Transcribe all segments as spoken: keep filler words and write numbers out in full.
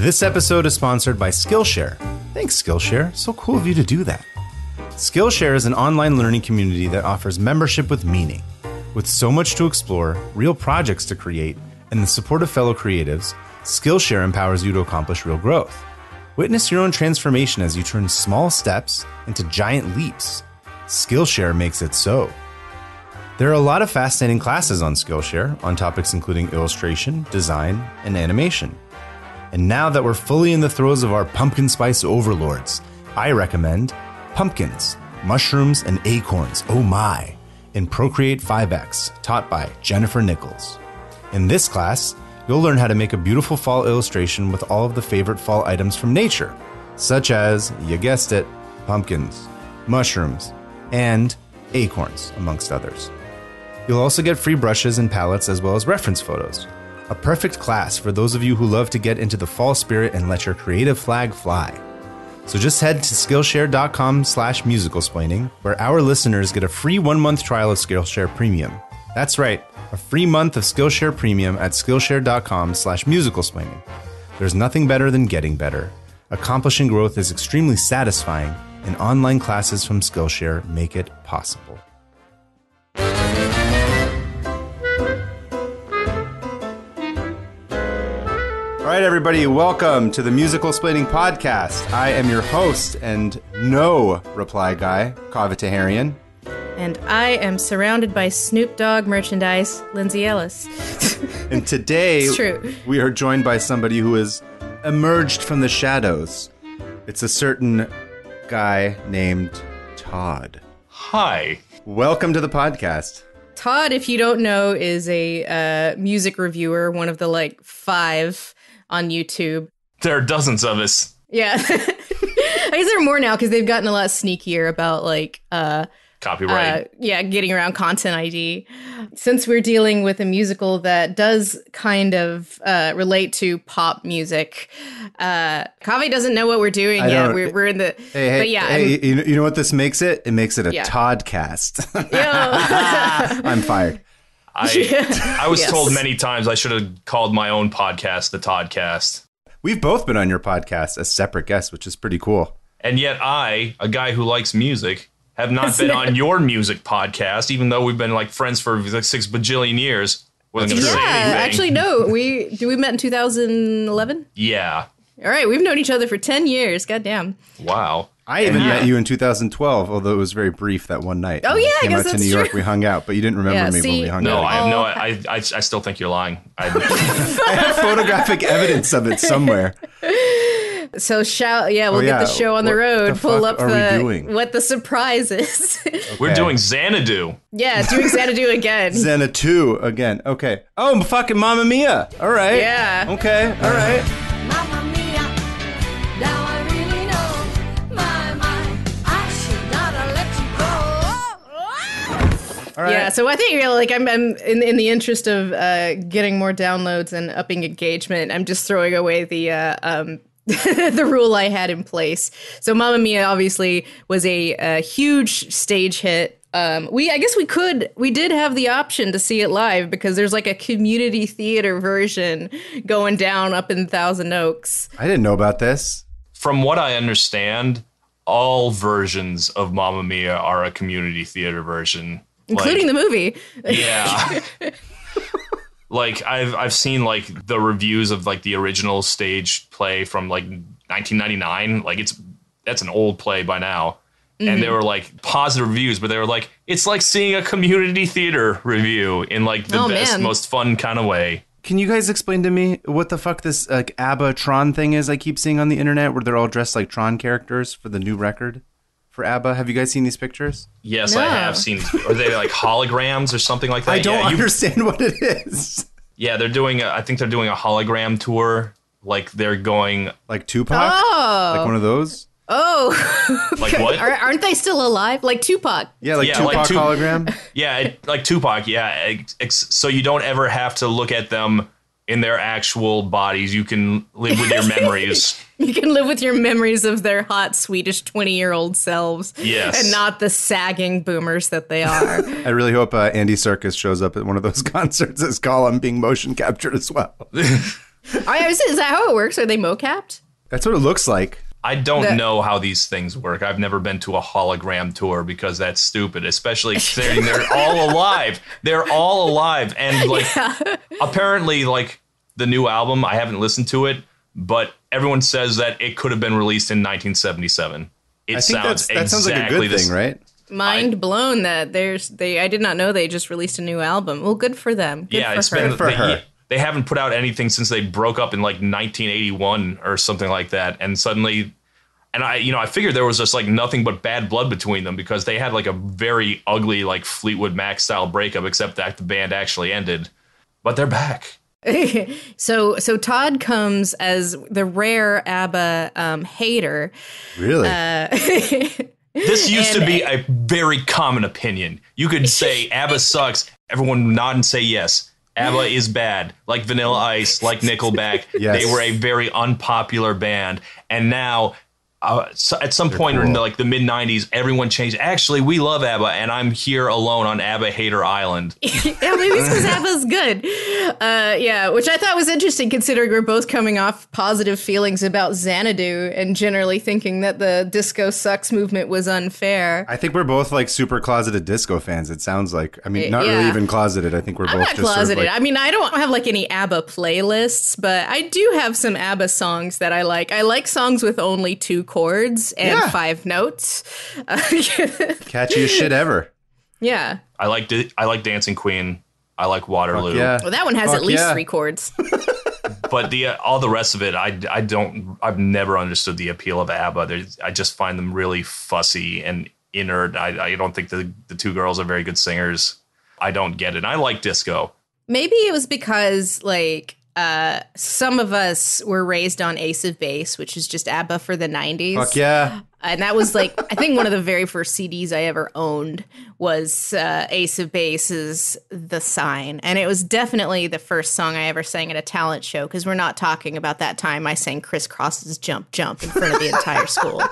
This episode is sponsored by Skillshare. Thanks, Skillshare. So cool of you to do that. Skillshare is an online learning community that offers membership with meaning. With so much to explore, real projects to create, and the support of fellow creatives, Skillshare empowers you to accomplish real growth. Witness your own transformation as you turn small steps into giant leaps. Skillshare makes it so. There are a lot of fascinating classes on Skillshare on topics including illustration, design, and animation. And now that we're fully in the throes of our pumpkin spice overlords, I recommend Pumpkins, Mushrooms, and Acorns, oh my, in Procreate five X, taught by Jennifer Nichols. In this class, you'll learn how to make a beautiful fall illustration with all of the favorite fall items from nature, such as, you guessed it, pumpkins, mushrooms, and acorns, amongst others. You'll also get free brushes and palettes as well as reference photos. A perfect class for those of you who love to get into the fall spirit and let your creative flag fly. So just head to Skillshare.com slash musicalsplaining, where our listeners get a free one-month trial of Skillshare Premium. That's right, a free month of Skillshare Premium at Skillshare.com slash musicalsplaining. There's nothing better than getting better. Accomplishing growth is extremely satisfying, and online classes from Skillshare make it possible. All right, everybody, welcome to the Musical Splaining Podcast. I am your host and no reply guy, Kaveh Taherian. And I am surrounded by Snoop Dogg merchandise, Lindsay Ellis. And today, it's true. We are joined by somebody who has emerged from the shadows. It's a certain guy named Todd. Hi. Welcome to the podcast. Todd, if you don't know, is a uh, music reviewer, one of the like five on YouTube. There are dozens of us. Yeah. I guess there are more now because they've gotten a lot sneakier about like uh, copyright. Uh, yeah, getting around Content I D. Since we're dealing with a musical that does kind of uh, relate to pop music, uh, Kaveh doesn't know what we're doing I yet. We're, we're in the. Hey, hey, but yeah, hey, you know, you know what this makes it? It makes it a Yeah. Toddcast. I'm fired. I I was Yes. told many times I should have called my own podcast the Toddcast. We've both been on your podcast as separate guests, which is pretty cool. And yet I, a guy who likes music, have not been on your music podcast, even though we've been like friends for like six bajillion years. Wasn't gonna yeah. say anything. Actually, no. We do we met in two thousand eleven. Yeah. All right, we've known each other for ten years. Goddamn. Wow. I even Yeah. met you in two thousand twelve, although it was very brief that one night. Oh, When we yeah, I came guess out to that's New York, true. we hung out, but you didn't remember Yeah, me see, when we hung No, out. I have no. Oh. I, I I still think you're lying. I, I have photographic evidence of it somewhere. So shout, yeah, we'll Oh, yeah. get the show on the What road. the pull fuck up are we the doing? what the surprise is. We're Okay. doing Xanadu. Yeah, doing Xanadu again. Xena two again. Okay. Oh, fucking Mamma Mia. All right. Yeah. Okay. All right. Mamma mia, now I really know, my, my, I should not have let you go. All right. Yeah, so I think, you know, like I'm, I'm in in the interest of uh, getting more downloads and upping engagement, I'm just throwing away the uh, um, the rule I had in place. So Mamma Mia obviously was a, a huge stage hit. Um, we I guess we could we did have the option to see it live because there's like a community theater version going down up in Thousand Oaks. I didn't know about this. From what I understand, all versions of Mamma Mia are a community theater version. Including the movie. Yeah. Like I've I've seen like the reviews of like the original stage play from like nineteen ninety-nine. Like it's that's an old play by now. Mm-hmm. And they were like positive reviews, but they were like, it's like seeing a community theater review in like the Oh, best, man. most fun kind of way. Can you guys explain to me what the fuck this like ABBA Tron thing is I keep seeing on the internet where they're all dressed like Tron characters for the new record for ABBA? Have you guys seen these pictures? Yes, No. I have seen. Are they like holograms or something like that? I don't yeah, you- understand what it is. yeah, they're doing. A, I think they're doing a hologram tour. Like they're going. Like Tupac? Oh. Like one of those? Oh. Like what? Are, aren't they still alive? Like Tupac. Yeah, like Yeah, Tupac like Tu- hologram? Yeah, it, like Tupac. Yeah, ex- ex- so you don't ever have to look at them in their actual bodies. You can live with your memories. You can live with your memories of their hot Swedish twenty-year-old selves. Yes. And not the sagging boomers that they are. I really hope uh, Andy Serkis shows up at one of those concerts as Gollum being motion captured as well. I was, is that how it works? Are they mocapped? That's what it looks like. I don't The- know how these things work. I've never been to a hologram tour because that's stupid, especially considering they're all alive. They're all alive. And like apparently like the new album, I haven't listened to it, but everyone says that it could have been released in nineteen seventy-seven. It I think sounds that's, that sounds like a exactly good the thing, right? Mind blown that there's they. I did not know they just released a new album. Well, good for them. Good Yeah, for it's her. been Good for they, her. they haven't put out anything since they broke up in like nineteen eighty-one or something like that, and suddenly, and I, you know, I figured there was just like nothing but bad blood between them because they had like a very ugly like Fleetwood Mac style breakup, except that the band actually ended, but they're back. so so Todd comes as the rare ABBA um, hater. Really? This used And- to be a very common opinion. You could say ABBA sucks. Everyone would nod and say yes. ABBA is bad. Like Vanilla Ice, like Nickelback. Yes. They were a very unpopular band. And now, uh, so at some point in cool. the, like the mid nineties, everyone changed. Actually, we love ABBA, and I'm here alone on ABBA Hater Island. yeah, maybe it's because ABBA's good. Uh, yeah, which I thought was interesting considering we're both coming off positive feelings about Xanadu and generally thinking that the disco sucks movement was unfair. I think we're both like super closeted disco fans. It sounds like. I mean, not Yeah. really even closeted. I think we're I'm both not just closeted. sort of like, I mean, I don't have like any ABBA playlists, but I do have some ABBA songs that I like. I like songs with only two chords and Yeah. five notes. Uh, catchiest shit ever. yeah. I like di- I like Dancing Queen. I like Waterloo. Yeah. Well, that one has Fuck at least yeah. three chords. But the uh, all the rest of it, I, I don't. I've never understood the appeal of ABBA. There's, I just find them really fussy and inert. I, I don't think the the two girls are very good singers. I don't get it. I like disco. Maybe it was because like uh, some of us were raised on Ace of Base, which is just ABBA for the nineties. Fuck yeah. And that was like, I think one of the very first C Ds I ever owned was uh, Ace of Base's The Sign. And it was definitely the first song I ever sang at a talent show, because we're not talking about that time I sang Criss Cross's Jump Jump in front of the entire school.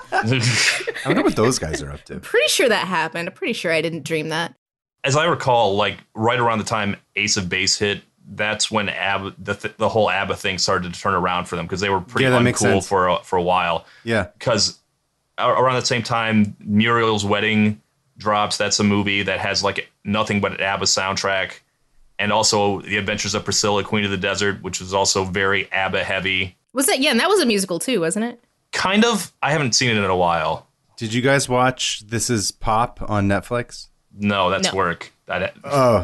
I wonder what those guys are up to. Pretty sure that happened. I'm pretty sure I didn't dream that. As I recall, like right around the time Ace of Base hit, that's when ABBA, the th- the whole ABBA thing started to turn around for them, because they were pretty Yeah, that makes uncool sense. for a, for a while. Yeah. Because around the same time Muriel's Wedding drops, that's a movie that has like nothing but an ABBA soundtrack, and also The Adventures of Priscilla, Queen of the Desert, which was also very ABBA heavy. Was that? Yeah, and that was a musical too, wasn't it? Kind of. I haven't seen it in a while. Did you guys watch This Is Pop on Netflix? No, that's No. work. That, Oh.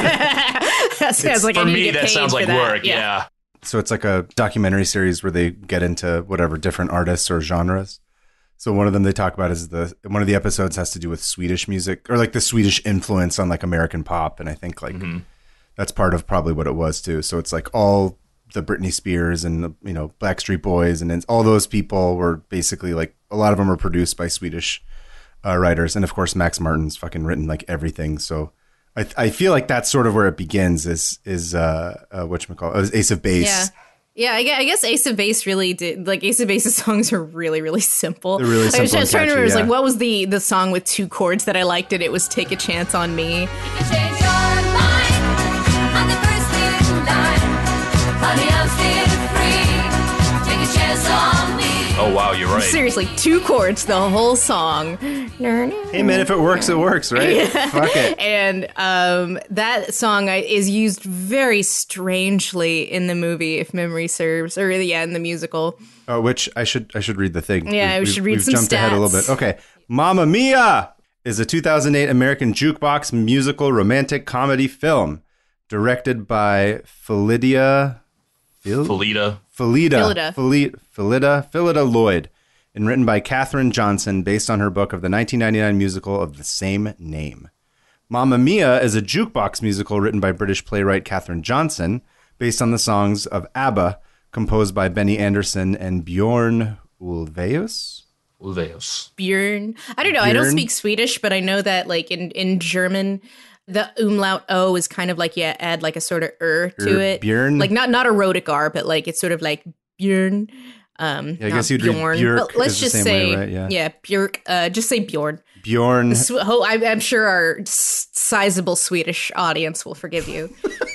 That sounds like I for need to me, get that paid sounds for like that. work. Yeah. So it's like a documentary series where they get into whatever different artists or genres. So one of them they talk about is the one of the episodes has to do with Swedish music, or like the Swedish influence on like American pop, and I think like that's part of probably what it was too. So it's like all the Britney Spears and you know Backstreet Boys and then all those people were basically like a lot of them were produced by Swedish uh, writers, and of course Max Martin's fucking written like everything. So I I feel like that's sort of where it begins is is uh, uh whatchamacallit, Ace of Base. Yeah. Yeah, I gue- I guess Ace of Base really did. Like Ace of Base's songs are really, really simple. They're really I was simple just and trying to remember, it was catchy, like, yeah. what was the the song with two chords that I liked? It. It was "Take a Chance on Me." You can change your mind on the first in line. Honey, I'm still free. Take a chance on me. Oh, wow, you're right. Seriously, two chords, the whole song. Hey man, if it works, it works, right? Fuck it. And um, that song I- is used very strangely in the movie, if memory serves, or yeah, in the musical. Uh, which I should I should read the thing. Yeah, we We've- should read we've some jumped ahead a little stats. bit. Okay, Mamma Mia is a two thousand eight American jukebox musical romantic comedy film directed by Philidia Phil? Felita. Philida Philida. Philida Philida Philida Lloyd, and written by Katherine Johnson, based on her book of the nineteen ninety-nine musical of the same name. Mamma Mia is a jukebox musical written by British playwright Katherine Johnson, based on the songs of ABBA, composed by Benny Andersson and Bjorn Ulvaeus. Ulvaeus. Björn. I don't know. I don't Björn? speak Swedish, but I know that like in, in German, the umlaut O is kind of like, yeah, add like a sort of er to Er, it. Björn? Like not not a rhotic R, but like it's sort of like Björn. Um, Yeah, I not guess you'd read Bjorn. Björk But let's is the just same say, way, right? Yeah. yeah, Björk. Uh, just say Bjorn. Bjorn. Sw- ho- I, I'm sure our s- sizable Swedish audience will forgive you.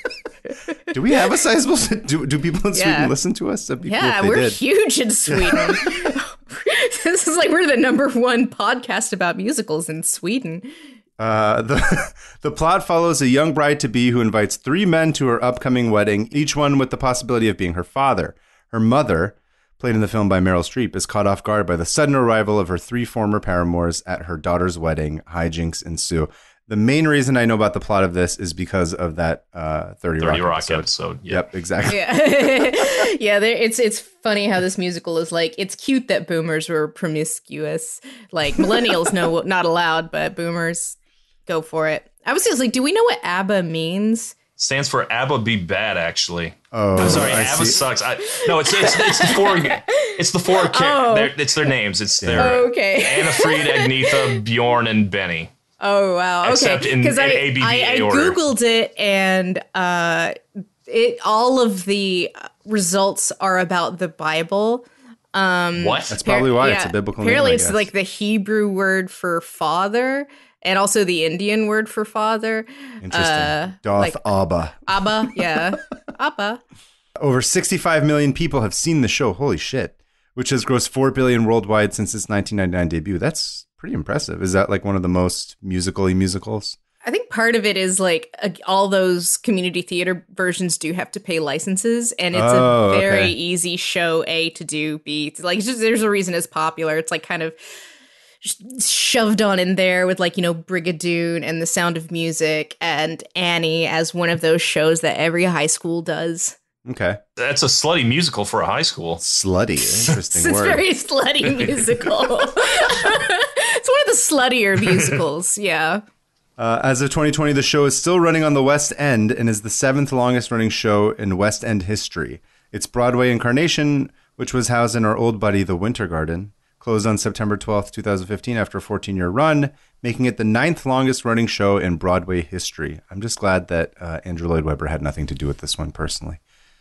Do we have a sizable? Do, do people in Yeah. Sweden listen to us? That'd be cool Yeah, if they we're did. huge in Sweden. This is like we're the number one podcast about musicals in Sweden. Uh, the the plot follows a young bride to be who invites three men to her upcoming wedding, each one with the possibility of being her father. Her mother, played in the film by Meryl Streep, is caught off guard by the sudden arrival of her three former paramours at her daughter's wedding. Hijinks ensue. The main reason I know about the plot of this is because of that uh, thirty, thirty Rock, Rock episode. episode. Yeah. Yep, exactly. Yeah, yeah. There, it's it's funny how this musical is like. It's cute that boomers were promiscuous. Like millennials, no, not allowed, but boomers go for it. I was just like, do we know what ABBA means? Stands for ABBA Be Bad, actually. Oh, I'm sorry, I ABBA see. sucks. I, no, it's, it's it's the four. It's the four. Char- Oh. their- it's their names. It's their Oh, okay. Anna Fried, Agnetha, Bjorn, and Benny. Oh wow. Okay. Except in- Because in I, A B B I, I A order. googled it and uh, it all of the results are about the Bible. What? That's probably why it's Yeah, a biblical Apparently, name. I it's guess. like the Hebrew word for father, and also the Indian word for father. Interesting. uh, Doth like- Abba. Abba, yeah, Abba. Over sixty-five million people have seen the show. Holy shit. Which has grossed four billion dollars worldwide since its nineteen ninety-nine debut. That's pretty impressive. Is that like one of the most musical-y musicals? I think part of it is like uh, all those community theater versions do have to pay licenses, and it's Oh, a very okay. easy show A to do. B to, like it's just, there's a reason it's popular. It's like kind of sh- shoved on in there with like you know Brigadoon and The Sound of Music and Annie as one of those shows that every high school does. Okay. That's a slutty musical for a high school. Slutty. Interesting It's word. very slutty musical. It's one of the sluttier musicals. Yeah. Uh, as of twenty twenty, the show is still running on the West End and is the seventh longest running show in West End history. Its Broadway incarnation, which was housed in our old buddy, the Winter Garden, closed on September twelfth, twenty fifteen after a fourteen-year run, making it the ninth longest running show in Broadway history. I'm just glad that uh, Andrew Lloyd Webber had nothing to do with this one personally.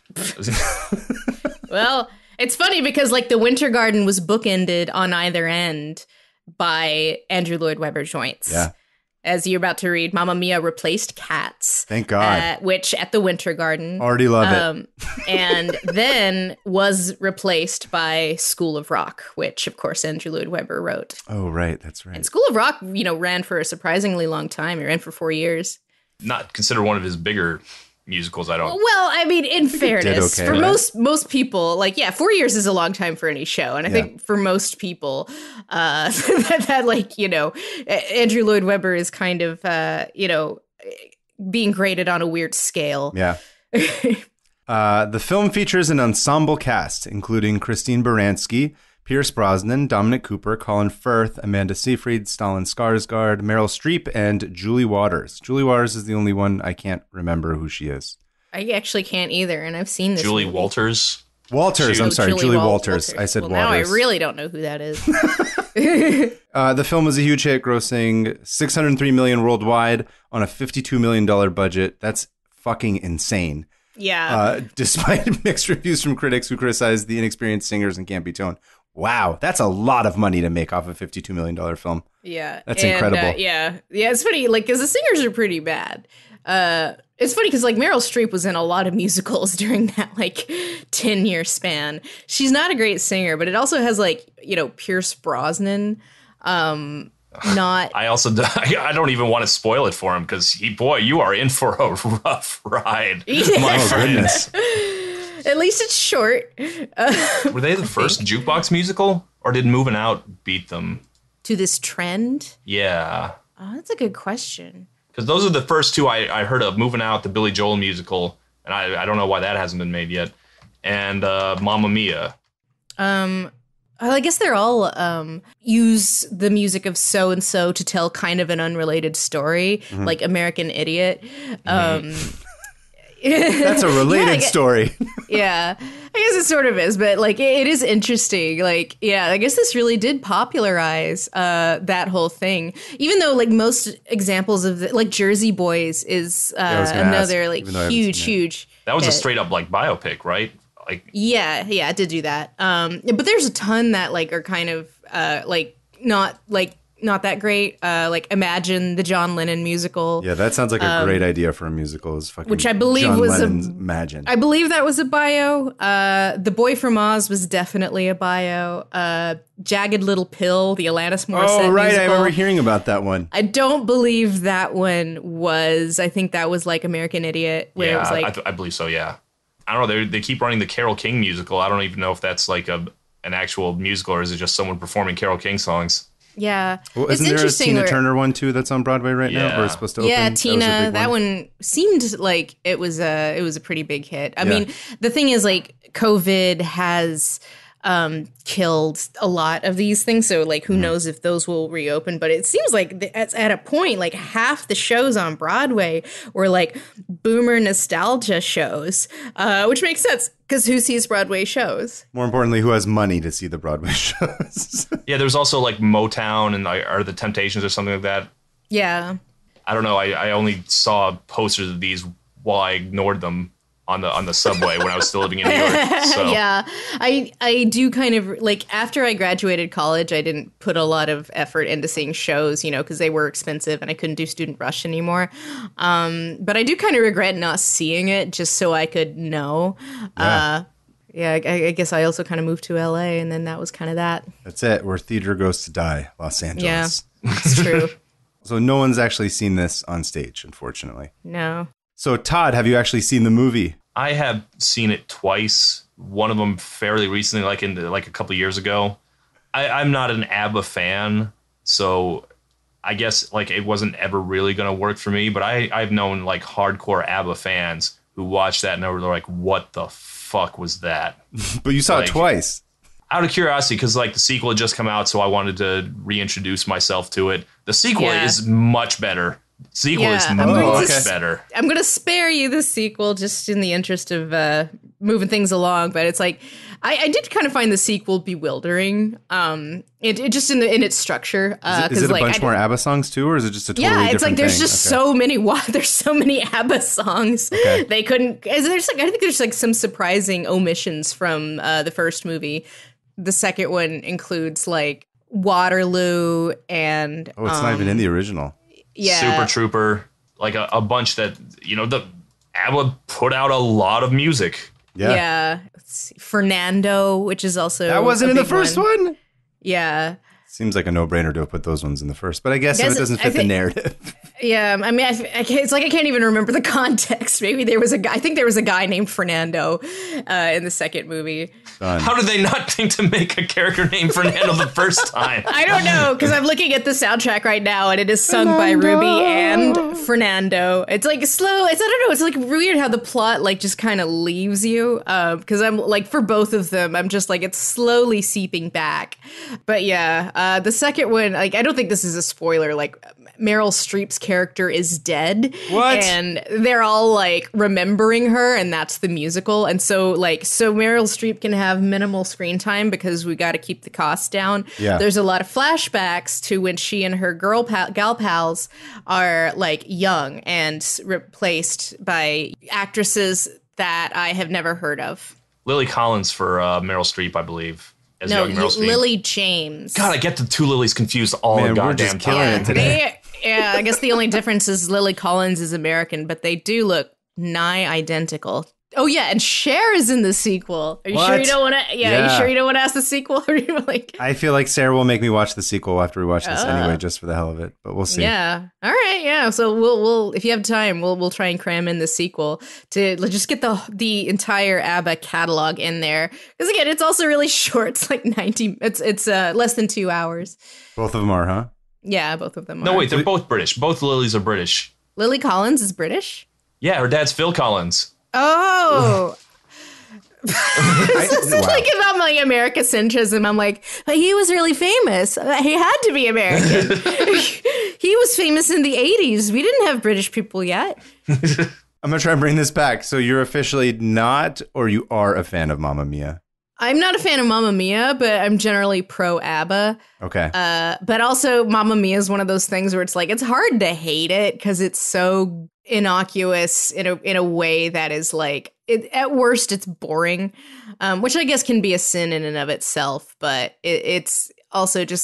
Well, it's funny because like the Winter Garden was bookended on either end by Andrew Lloyd Webber joints. Yeah. As you're about to read, Mamma Mia replaced Cats. Thank God. Uh, which at the Winter Garden. Already love it. Um, and then was replaced by School of Rock, which of course Andrew Lloyd Webber wrote. Oh, right. That's right. And School of Rock, you know, ran for a surprisingly long time. It ran for four years. Not considered one of his bigger musicals. I don't. Well, I mean, in fairness, okay, for right? most most people, like yeah, four years is a long time for any show, and I Yeah. think for most people, uh, that, that like you know, A- Andrew Lloyd Webber is kind of uh, you know being graded on a weird scale. Yeah. Uh, the film features an ensemble cast, including Christine Baranski, Pierce Brosnan, Dominic Cooper, Colin Firth, Amanda Seyfried, Stalin Skarsgård, Meryl Streep, and Julie Waters. Julie Waters is the only one I can't remember who she is. I actually can't either, and I've seen this. Julie movie. Walters. Walters, She- I'm sorry, Julie, Wal- Walters. I said well, Waters. Now I really don't know who that is. Uh, the film was a huge hit, grossing six hundred three million dollars worldwide on a fifty-two million dollars budget. That's fucking insane. Yeah. Uh, despite mixed reviews from critics who criticized the inexperienced singers and campy tone. Wow, that's a lot of money to make off a fifty-two million dollars film. Yeah, That's and, incredible. Uh, yeah, yeah, it's funny, like, because the singers are pretty bad. Uh, it's funny because like Meryl Streep was in a lot of musicals during that like ten year span. She's not a great singer, but it also has like you know Pierce Brosnan. Um, not I also I don't even want to spoil it for him because he boy you are in for a rough ride. My Oh, friend. goodness. at least it's short. Were they the first jukebox musical, or did Moving Out beat them? To this trend. Yeah, Oh, that's a good question. because those are the first two I, I heard of. Moving Out, the Billy Joel musical, and I, I don't know why that hasn't been made yet. And uh, Mamma Mia. Um, well, I guess they're all um, use the music of so and so to tell kind of an unrelated story, like American Idiot. Um, That's a related Yeah, I get- story. yeah, I guess it sort of is, but like it, it is interesting. Like, yeah, I guess this really did popularize uh, that whole thing. Even though like most examples of the, like Jersey Boys is uh, I was gonna another ask, like even though I haven't huge, seen it. huge. That was a hit. straight up like biopic, right? Like Yeah, yeah, it did do that. Um, but there's a ton that like are kind of uh, like not like not that great. Uh, like Imagine, the John Lennon musical. Yeah, that sounds like a great idea for a musical. Is fucking which I believe John was a- Lennon's Imagine. I believe that was a bio. Uh, the Boy from Oz was definitely a bio. Uh, Jagged Little Pill, the Alanis Morissette oh right, musical. I remember hearing about that one. I don't believe that one was. I think that was like American Idiot, where yeah, it was like I, th- I believe so. Yeah, I don't know. They they keep running the Carole King musical. I don't even know if that's like a an actual musical or is it just someone performing Carole King songs. yeah. Well, it's isn't there a interesting Tina where- Turner one too that's on Broadway right now, Yeah. or it's supposed to Yeah, open? That was a Tina. big That one seemed like it was a it was a pretty big hit. I mean, the thing is, like, COVID has um, killed a lot of these things. So, like, who Mm-hmm. knows if those will reopen? But it seems like th- at, at a point, like half the shows on Broadway were like boomer nostalgia shows, uh, which makes sense because who sees Broadway shows? More importantly, who has money to see the Broadway shows? Yeah, there's also like Motown and like, or the Temptations or something like that. Yeah. I don't know. I, I only saw posters of these while I ignored them on the on the subway when I was still living in New York. So Yeah, I I do kind of like after I graduated college, I didn't put a lot of effort into seeing shows, you know, because they were expensive and I couldn't do Student Rush anymore. Um, but I do kind of regret not seeing it just so I could know. Uh, yeah, I, I guess I also kind of moved to L A and then that was kind of that. That's it. Where theater goes to die, Los Angeles. Yeah, it's true. So no one's actually seen this on stage, unfortunately. No. So Todd, have you actually seen the movie? I have seen it twice. One of them fairly recently, like in the, like a couple of years ago. I, I'm not an ABBA fan, so I guess like it wasn't ever really going to work for me. But I I've known like hardcore ABBA fans who watched that and they were like, "What the fuck was that?" But you saw Like- it twice. Out of curiosity, because like the sequel had just come out, so I wanted to reintroduce myself to it. The sequel Yeah. is much better. Sequel Yeah, is I'm much going to- better. I'm going to spare you the sequel just in the interest of uh, moving things along. But it's like, I, I did kind of find the sequel bewildering. Um, it, it just in the in its structure. Uh, Is it a like, bunch I- more ABBA songs too, or is it just a totally Yeah, it's like different there's thing? just Okay. so many. Wow, there's so many ABBA songs. Okay. They couldn't. is There's like I think there's like some surprising omissions from uh, the first movie. The second one includes like Waterloo and Oh, it's um, not even in the original. yeah, Super Trooper, like a, a bunch that, you know, the ABBA put out a lot of music. Yeah. yeah. Let's see. Fernando, which is also That wasn't a in the big first one? Yeah. Seems like a no-brainer to have put those ones in the first, but I guess so Guess- it doesn't I fit the think- narrative. Yeah, I mean, I, I can't, it's like I can't even remember the context. Maybe there was a guy. I think there was a guy named Fernando uh, in the second movie. Done. How did they not think to make a character named Fernando the first time? I don't know because I'm looking at the soundtrack right now, and it is sung by Ruby and Fernando. It's like slow. It's I don't know. It's like weird how the plot like just kind of leaves you. Because I'm like for both of them, I'm just like it's slowly seeping back. But yeah, uh, the second one, like I don't think this is a spoiler. Like Meryl Streep's character is dead. What? And they're all like remembering her, and that's the musical. And so like so Meryl Streep can have minimal screen time because we got to keep the costs down. Yeah. There's a lot of flashbacks to when she and her girl pal- gal pals are like young and replaced by actresses that I have never heard of. Lily Collins for uh, Meryl Streep, I believe. As No, young Meryl Streep. Lily James. God, I get the two Lilies confused all Man, the we're goddamn just killing time. it today. They- yeah, I guess the only difference is Lily Collins is American, but they do look nigh identical. Oh yeah, and Cher is in the sequel. Are you sure What? you don't want to? Yeah, are Yeah. you sure you don't want to ask the sequel? Or you like? I feel like Sarah will make me watch the sequel after we watch this Uh. anyway, just for the hell of it. But we'll see. Yeah. All right. Yeah. So we'll we'll if you have time, we'll we'll try and cram in the sequel to like, just get the the entire ABBA catalog in there. Because again, it's also really short. It's like ninety. It's it's uh, less than two hours. Both of them are, huh? Yeah, both of them. No, are. wait, they're both British. Both Lilies are British. Lily Collins is British. Yeah, her dad's Phil Collins. Oh. I, This is like about my America centrism. I'm like, but he was really famous. Uh, He had to be American. He was famous in the eighties. We didn't have British people yet. I'm going to try and bring this back. So you're officially not, or you are a fan of Mamma Mia? I'm not a fan of Mamma Mia, but I'm generally pro ABBA. Okay. Uh, but also, Mamma Mia is one of those things where it's like it's hard to hate it because it's so innocuous in a in a way that is like it, at worst it's boring, um, which I guess can be a sin in and of itself. But it, it's also just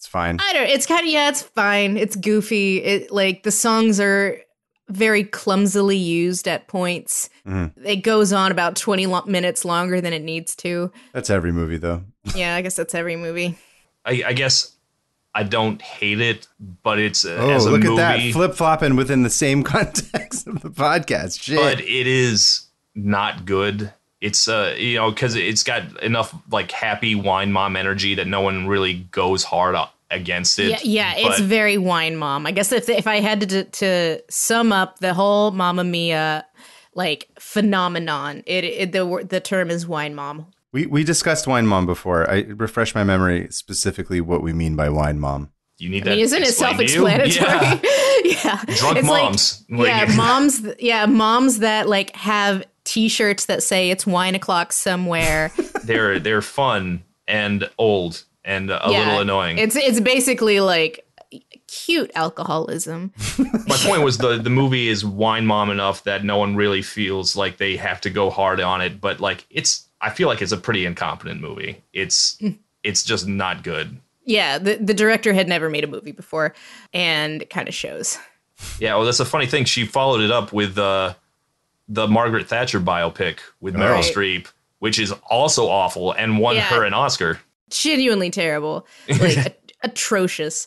It's fine. I don't. It's kind of yeah. It's fine. It's goofy. It like the songs are very clumsily used at points. Mm-hmm. It goes on about twenty lo- minutes longer than it needs to. That's every movie, though. Yeah, I guess that's every movie. I, I guess I don't hate it, but it's uh, Oh, as a look movie, at that. Flip-flopping within the same context of the podcast. Shit. but it is not good. It's uh you know because it's got enough like happy wine mom energy that no one really goes hard up against it. Yeah, yeah, it's But very wine mom. I guess if if I had to to sum up the whole Mamma Mia like phenomenon, it, it the the term is wine mom. We we discussed Wine Mom before. I refresh my memory specifically what we mean by Wine Mom. you need I that. mean, isn't it explained to you? self-explanatory? Yeah. Yeah, Drunk It's like- moms. Like- yeah, moms. Yeah, moms that like have T-shirts that say it's wine o'clock somewhere. they're they're fun and old and a Yeah, little annoying. It's it's basically like cute alcoholism. My point was the the movie is wine mom enough that no one really feels like they have to go hard on it, but like it's I feel like it's a pretty incompetent movie. It's it's just not good. Yeah, the the director had never made a movie before, and it kind of shows. Yeah, well, that's a funny thing. She followed it up with uh, the Margaret Thatcher biopic with Meryl Right. Streep, which is also awful and won Yeah. her an Oscar. Genuinely terrible, like a- atrocious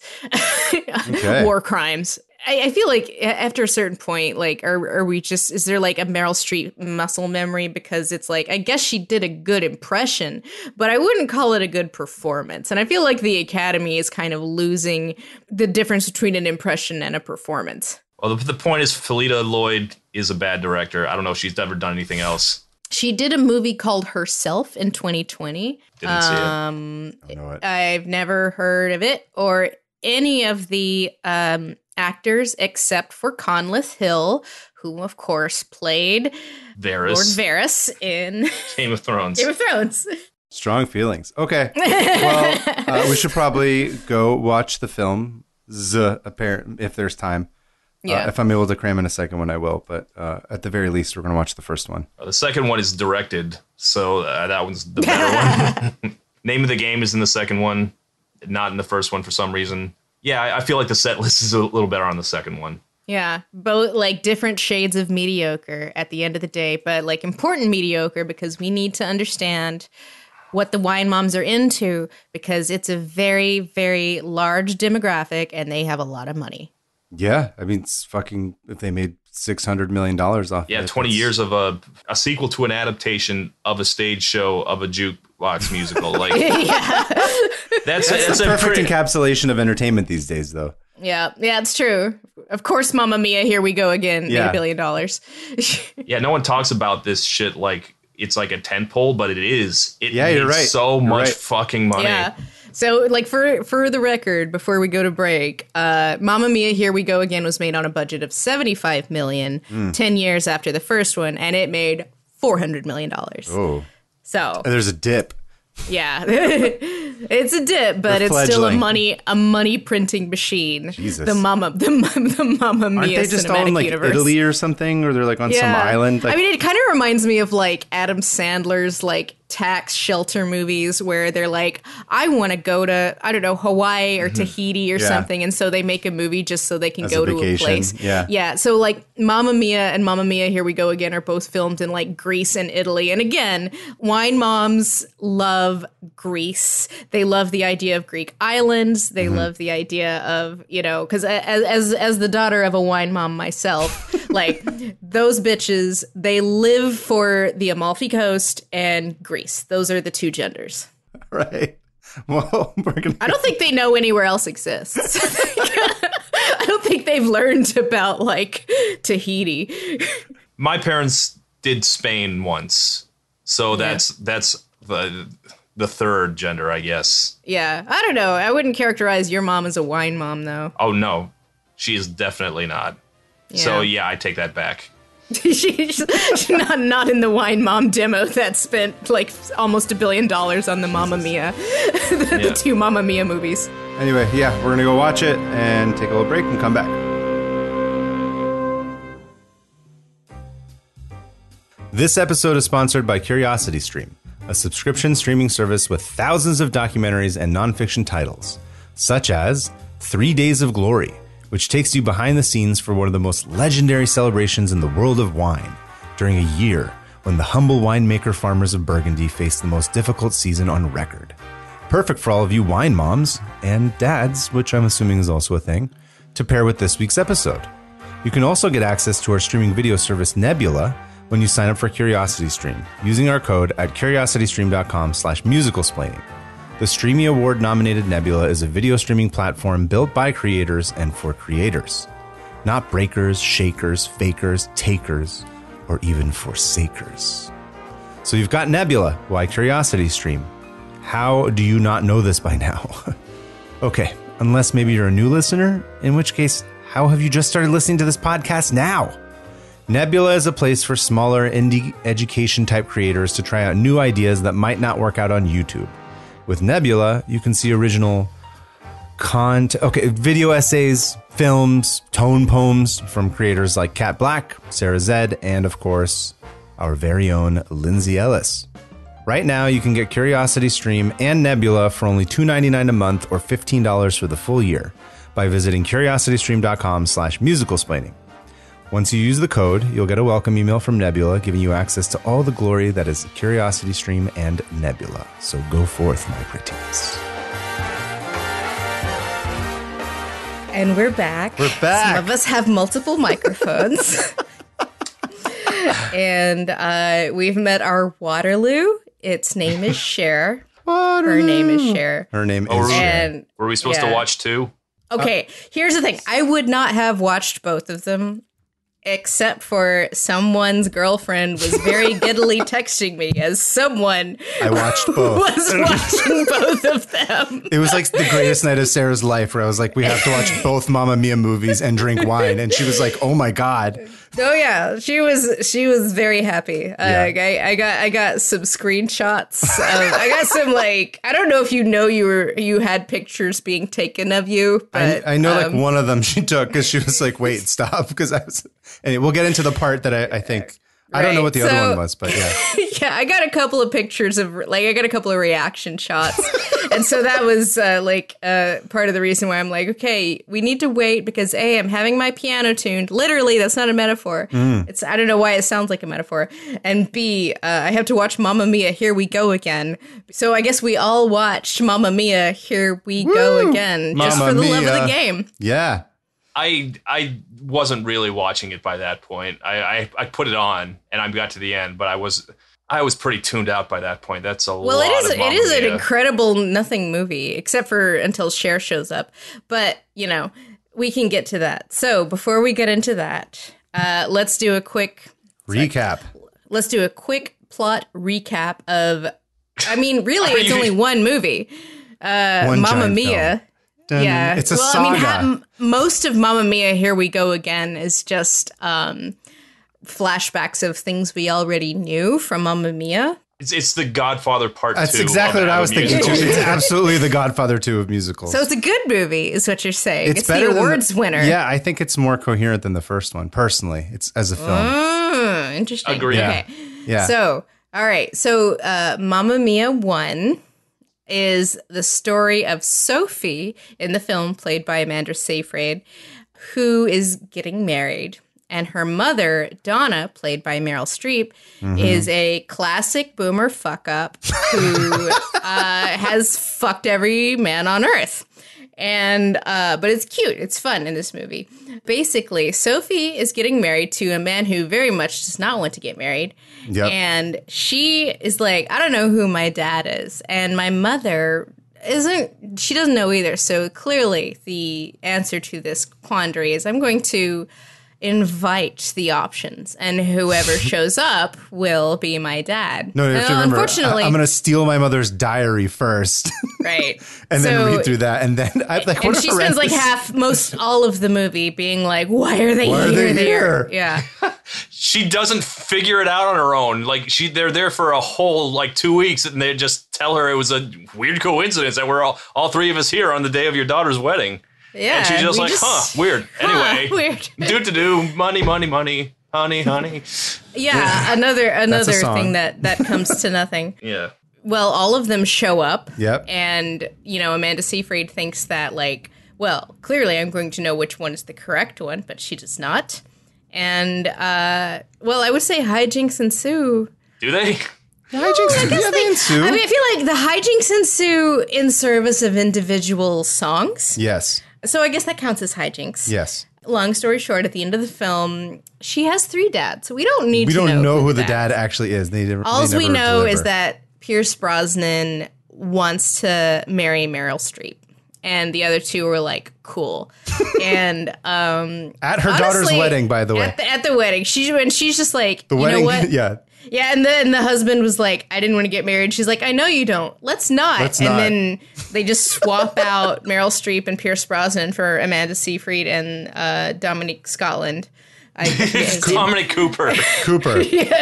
Okay. war crimes. I, I feel like a- after a certain point, like, are are we just? Is there like a Meryl Streep muscle memory? Because it's like, I guess she did a good impression, but I wouldn't call it a good performance. And I feel like the Academy is kind of losing the difference between an impression and a performance. Well, the, the point is, Felita Lloyd is a bad director. I don't know if she's ever done anything else. She did a movie called Herself in twenty twenty. Didn't see it. Um, I don't know it. I've never heard of it or any of the um, actors except for Conleth Hill, who of course played Lord Varys, Varys in Game of Thrones. Game of Thrones. Strong feelings. Okay. Well, uh, we should probably go watch the film. Z, apparent if there's time. Yeah. Uh, if I'm able to cram in a second one, I will. But uh, at the very least, we're going to watch the first one. Uh, the second one is directed, so uh, that one's the better one. Name of the Game is in the second one, not in the first one for some reason. Yeah, I, I feel like the set list is a little better on the second one. Yeah, both like different shades of mediocre at the end of the day, but like important mediocre because we need to understand what the wine moms are into because it's a very, very large demographic and they have a lot of money. Yeah. I mean, it's fucking, if they made six hundred million dollars off Yeah, it, twenty that's- years of a a sequel to an adaptation of a stage show of a jukebox musical. Like yeah. that's That's that's the a perfect pretty, encapsulation of entertainment these days, though. Yeah, yeah, it's true. Of course, Mamma Mia, here we go again, made Yeah. a billion dollars. yeah. No one talks about this shit like it's like a tentpole, but it is. It Yeah, you're made right. So You're much right. fucking money. Yeah. So, like for for the record, before we go to break, uh, Mamma Mia, Here We Go Again was made on a budget of seventy-five million Hmm. dollars, ten years after the first one, and it made four hundred million dollars. Oh. So, And there's a dip. yeah, it's a dip, but They're it's still a fledgling. money a money printing machine. Jesus. The Mama the, the Mamma Mia Aren't they just cinematic on like universe. Italy or something? Or they're like on some island? Like, I mean, it kind of reminds me of like Adam Sandler's like tax shelter movies where they're like, I want to go to, I don't know, Hawaii or Tahiti or Yeah. something. And so they make a movie just so they can As go a to a vacation, place. yeah. Yeah. So like Mamma Mia and Mamma Mia, Here We Go Again are both filmed in like Greece and Italy. And again, wine moms love Greece. They love the idea of Greek islands. They Mm-hmm. love the idea of, you know, because as, as, as the daughter of a wine mom myself, like those bitches, they live for the Amalfi Coast and Greece. Those are the two genders. right. Well, we're going I don't think they know anywhere else exists. I don't think they've learned about like Tahiti. My parents did Spain once, so that's that's the the third gender, I guess. Yeah, I don't know. I wouldn't characterize your mom as a wine mom, though. Oh no, she is definitely not. So yeah, I take that back. she's, she's not not in the wine mom demo that spent like almost a billion dollars on the Mamma Mia, the, Yeah. the two Mamma Mia movies. Anyway, yeah, we're going to go watch it and take a little break and come back. This episode is sponsored by CuriosityStream, a subscription streaming service with thousands of documentaries and nonfiction titles. such as Three Days of Glory, which takes you behind the scenes for one of the most legendary celebrations in the world of wine during a year when the humble winemaker farmers of Burgundy face the most difficult season on record. Perfect for all of you wine moms and dads, which I'm assuming is also a thing, to pair with this week's episode. You can also get access to our streaming video service Nebula when you sign up for CuriosityStream using our code at curiositystream.com slash musicalsplaining. The Streamy Award-nominated Nebula is a video streaming platform built by creators and for creators. Not breakers, shakers, fakers, takers, or even forsakers. So you've got Nebula. Why CuriosityStream? How do you not know this by now? Okay, unless maybe you're a new listener, in which case, how have you just started listening to this podcast now? Nebula is a place for smaller indie education type creators to try out new ideas that might not work out on YouTube. With Nebula, you can see original content, okay, video essays, films, tone poems from creators like Kat Black, Sarah Zed, and of course, our very own Lindsay Ellis. Right now, you can get CuriosityStream and Nebula for only two dollars and ninety-nine cents a month or fifteen dollars for the full year by visiting curiositystream.com slash musicalsplaining. Once you use the code, you'll get a welcome email from Nebula giving you access to all the glory that is CuriosityStream and Nebula. So go forth, my critiques. And we're back. We're back. Some of us have multiple microphones. And uh, we've met our Waterloo. Its name is Cher. Her name is Cher. Her name Oh, is really? Cher. And Were we supposed yeah. to watch two? Okay, here's the thing. I would not have watched both of them except for someone's girlfriend was very giddily texting me as someone I watched both. was watching both of them. It was like the greatest night of Sarah's life where I was like, we have to watch both Mamma Mia movies and drink wine. And she was like, oh my God. Oh yeah, she was she was very happy. Uh, Yeah. I, I got I got some screenshots. Of, I got some like I don't know if you know you were you had pictures being taken of you, I, but I know um, like one of them she took because she was like, wait, stop. Because I was, and we'll get into the part that I, I think, I don't know Right, what the other so- one was, but yeah. yeah, I got a couple of pictures of like I got a couple of reaction shots, and so that was uh, like uh, part of the reason why I'm like, okay, we need to wait because A, I'm having my piano tuned. Literally, that's not a metaphor. Mm. It's I don't know why it sounds like a metaphor. And B, uh, I have to watch Mamma Mia, Here We Go Again. So I guess we all watched Mamma Mia, Here We Go Again, just Mamma for the love of Mia. the game. Yeah. I I wasn't really watching it by that point. I, I, I put it on and I got to the end, but I was I was pretty tuned out by that point. That's a Well, lot it is of it Mamma is an Mia. incredible nothing movie, except for until Cher shows up. But you know, we can get to that. So before we get into that, uh, let's do a quick Recap. let's do a quick plot recap of. I mean, really, Are it's you- only one movie. Uh, One Mamma giant Mia. Dun, Yeah, It's a well, saga. I mean, ha- m- most of Mamma Mia, Here We Go Again is just um, flashbacks of things we already knew from Mamma Mia. It's, it's the Godfather Part That's Two. exactly of what I was thinking too. musicals. It's absolutely the Godfather two of musicals. So it's a good movie, is what you're saying. It's, better the than awards winner. Yeah, I think it's more coherent than the first one, personally. It's as a film. Mm, interesting. Agreed. Okay. Yeah. So, all right. So, uh, Mamma Mia one is the story of Sophie in the film, played by Amanda Seyfried, who is getting married. And her mother, Donna, played by Meryl Streep, Mm-hmm. is a classic boomer fuck up who uh, has fucked every man on earth. And, uh, but it's cute. It's fun in this movie. Basically, Sophie is getting married to a man who very much does not want to get married. Yep. And she is like, I don't know who my dad is. And my mother isn't, she doesn't know either. So clearly the answer to this quandary is I'm going to invite the options, and whoever shows up will be my dad. No, you have to Uh, remember, unfortunately, I, am going to steal my mother's diary first right. and then So- read through that. And then I like, And what she a spends like horrendous- half, most all of the movie being like, "Why are they Why are here?" they there?" here? Yeah, She doesn't figure it out on her own. Like she, they're there for a whole like two weeks, and they just tell her it was a weird coincidence that we're all all three of us here on the day of your daughter's wedding. yeah. And she's just we like, huh, weird. Anyway, weird. do to do, money, money, money, honey, honey. Yeah, another another song. thing that that comes to nothing. Yeah. well, all of them show up. Yep. And, you know, Amanda Seyfried thinks that, like, well, clearly I'm going to know which one is the correct one, but she does not. And, uh, well, I would say hijinks ensue. Do they? The hijinks, I guess yeah, they, they ensue. I mean, I feel like the hijinks ensue in service of individual songs. Yes. So I guess that counts as hijinks. Yes. Long story short, at the end of the film, she has three dads. So we don't need We to don't know, know who the the dad actually is. They never. All they we never know deliver. is that Pierce Brosnan wants to marry Meryl Streep. And the other two were like, cool. And um, at her daughter's honestly, wedding, by the way. At the, at the wedding. She, and she's just like, The you wedding, know what? yeah. Yeah, and then the husband was like, I didn't want to get married. She's like, I know you don't. Let's not. Let's and not. then they just swap out Meryl Streep and Pierce Brosnan for Amanda Seyfried and uh, Dominique Scotland. I forget his name. Dominic Cooper. Cooper.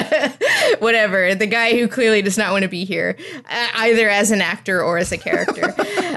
Whatever. The guy who clearly does not want to be here, uh, either as an actor or as a character.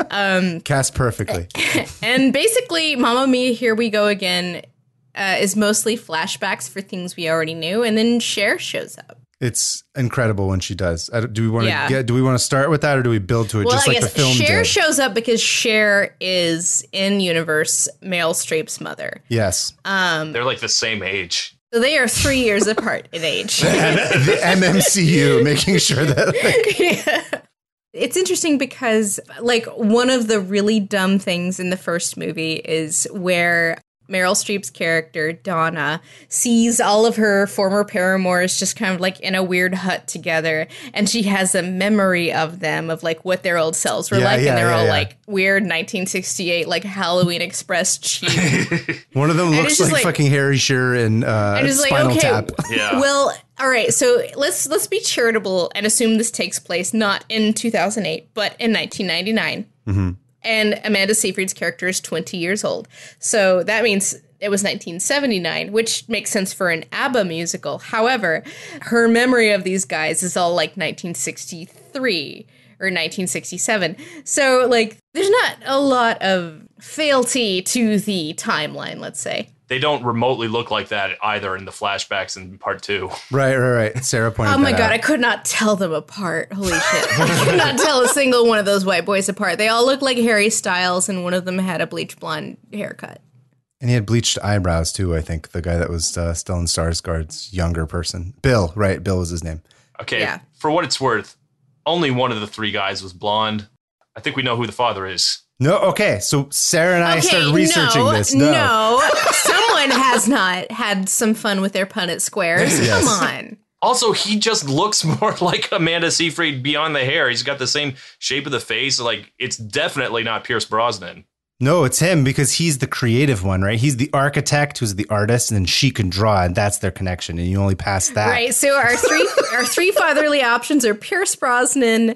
Cast perfectly. And basically, Mamma Mia, Here We Go Again uh, is mostly flashbacks for things we already knew. And then Cher shows up. It's incredible when she does. I don't- Do we want to Yeah. get? Do we want to start with that, or do we build to it Well, just I like the guess film Cher did? shows up because Cher is in universe Meryl Streep's mother. Yes. They're like the same age. So they are three years apart in age. And the M M C U making sure that. Like, Yeah. It's interesting because, like, one of the really dumb things in the first movie is where Meryl Streep's character, Donna, sees all of her former paramours just kind of like in a weird hut together. And she has a memory of them, of like what their old selves were Yeah, like. yeah, and they're yeah, all yeah. like weird nineteen sixty-eight, like Halloween Express cheap. one of them it's looks just like, like- fucking Harry Shearer in uh, And it's like, Spinal okay, Tap. Yeah. well, all right. So let's let's be charitable and assume this takes place not in two thousand eight, but in nineteen ninety-nine. Mm-hmm. And Amanda Seyfried's character is twenty years old. So that means it was nineteen seventy-nine, which makes sense for an ABBA musical. However, her memory of these guys is all like nineteen sixty-three or nineteen sixty-seven. So, like, there's not a lot of fealty to the timeline, let's say. They don't remotely look like that either in the flashbacks in part two. Right, right, right. Sarah pointed Oh my that god, I out. could not tell them apart. Holy shit. I could not tell a single one of those white boys apart. They all looked like Harry Styles, and one of them had a bleach blonde haircut. And he had bleached eyebrows too, I think. The guy that was uh, Stellan Skarsgård's younger person. Bill, right. Bill was his name. Okay, Yeah. for what it's worth, only one of the three guys was blonde. I think we know who the father is. No, okay. So Sarah and I Okay, started researching no, this. No. No. Someone has not had some fun with their Punnett squares. Yes. Come on. Also, he just looks more like Amanda Seyfried beyond the hair. He's got the same shape of the face. Like, it's definitely not Pierce Brosnan. No, it's him because he's the creative one, right? He's the architect who's the artist, and then she can draw, and that's their connection. And you only pass that. Right. So our three our three fatherly options are Pierce Brosnan,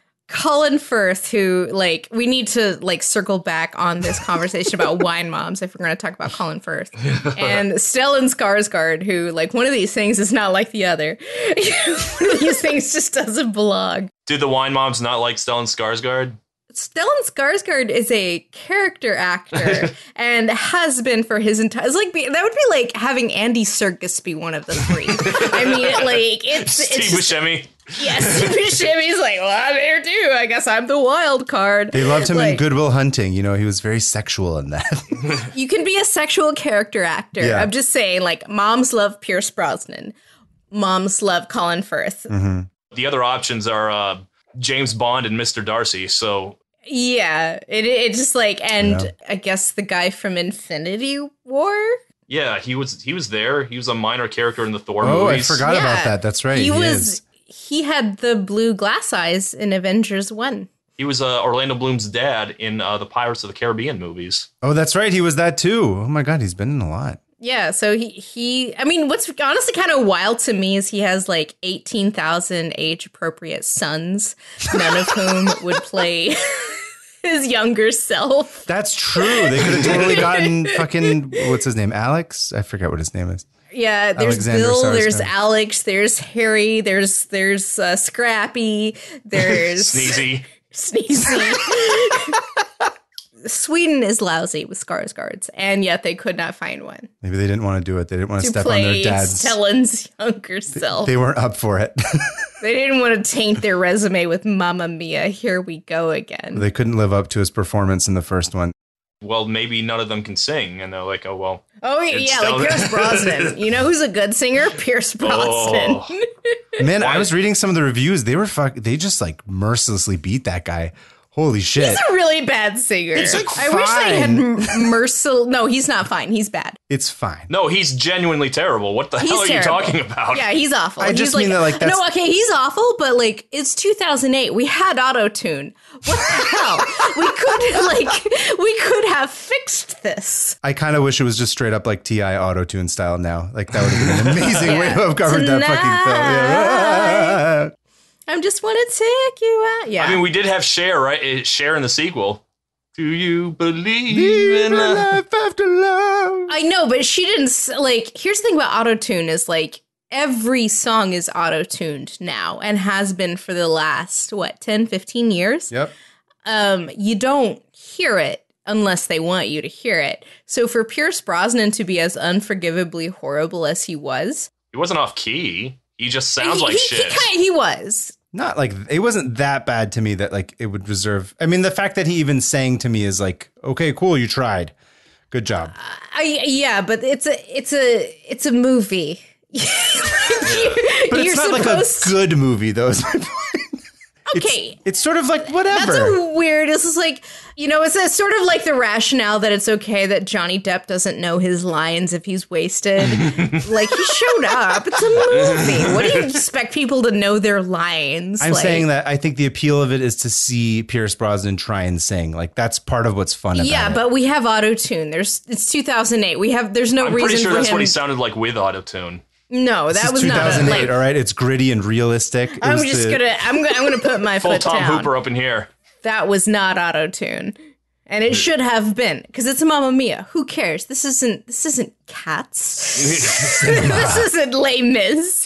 Colin Firth, who, like, we need to, like, circle back on this conversation about wine moms if we're going to talk about Colin Firth, and Stellan Skarsgård, who, like, one of these things is not like the other. One of these things just doesn't belong. Did the wine moms not like Stellan Skarsgård? Stellan Skarsgård is a character actor and has been for his entire. It's like be- that would be like having Andy Serkis be one of the three. I mean, like it's Steve it's just, Buscemi? yes, Steve Buscemi's like, well, I'm here too. I guess I'm the wild card. They loved him in Like, Good Will Hunting. You know, he was very sexual in that. You can be a sexual character actor. Yeah. I'm just saying, like, moms love Pierce Brosnan, moms love Colin Firth. The other options are uh, James Bond and Mister Darcy. So Yeah, it it just like, and Yeah. I guess the guy from Infinity War. yeah, he was he was there. He was a minor character in the Thor Oh, movies. I forgot Yeah. about that. That's right. He, He, was. is. He had the blue glass eyes in Avengers One. He was uh, Orlando Bloom's dad in uh, the Pirates of the Caribbean movies. Oh, that's right. He was that too. Oh my God, he's been in a lot. Yeah, so he he. I mean, what's honestly kind of wild to me is he has like eighteen thousand age appropriate sons, none of whom would play his younger self. That's true. They could have totally gotten fucking what's his name, Alex? I forget what his name is. Yeah, there's Alexander Bill, there's Skarsgård. Alex, there's Harry, there's there's uh, Scrappy, there's Sneezy. Sneezy. Sweden is lousy with Skarsgårds, and yet they could not find one Maybe they didn't want to do it. They didn't want to to step on their play dad's. Stellan's younger self. They weren't up for it. They didn't want to taint their resume with Mamma Mia. Here we go again. They couldn't live up to his performance in the first one. Well, maybe none of them can sing, and they're like, oh well. Oh It's yeah, like still- Pierce Brosnan. You know who's a good singer? Pierce Brosnan. Oh. Man, I was reading some of the reviews. They were fuck. They just like mercilessly beat that guy. Holy shit! He's a really bad singer. It's, like, I wish they had fine. m- mercil. No, he's not fine. He's bad. It's fine. No, he's genuinely terrible. What the He's hell are terrible. you talking about? Yeah, he's awful. I he's just like, mean that, like, that's- no, okay, he's awful, but like it's two thousand eight. We had auto tune. What the hell? We could like we could have fixed this. I kind of wish it was just straight up like T I auto-tune style now. Like that would have been an amazing way Yeah. to have covered that fucking film. Yeah. I just want to take you out. Yeah. I mean, we did have Cher, right? Uh, Cher in the sequel. Do you believe Live in a love? life after love. I know, but she didn't s- like. Here's the thing about autotune is like every song is auto-tuned now and has been for the last what ten, fifteen years. Yep. Um, you don't hear it unless they want you to hear it. So for Pierce Brosnan to be as unforgivably horrible as he was, He wasn't off key. He just sounds he, like he, shit. He, kinda, he was. Not like it wasn't that bad to me that like it would deserve. I mean, the fact that he even sang to me is like, okay, cool, you tried, good job. I yeah, but it's a it's a it's a movie. But You're it's not like a supposed- good movie, though. is my point. It's- Okay. it's, sort of like whatever. That's a weird. This is like, you know, it's a sort of like the rationale that it's okay that Johnny Depp doesn't know his lines if he's wasted. Like, he showed up. It's a movie. What do you expect people to know their lines? I'm Like, saying that I think the appeal of it is to see Pierce Brosnan try and sing. Like that's part of what's fun about yeah, it. but we have auto tune. There's it's two thousand eight. We have there's no I'm reason pretty sure for that's him. what he sounded like with autotune. No, This that is was not a, two thousand eight, like, all right? It's gritty and realistic. It I'm was just the- gonna I'm gonna I'm gonna put my Full foot Tom down. Hooper up in here. That was not auto tune. And it should have been because it's Mamma Mia. Who cares? This isn't. This isn't Cats. This isn't Les Mis.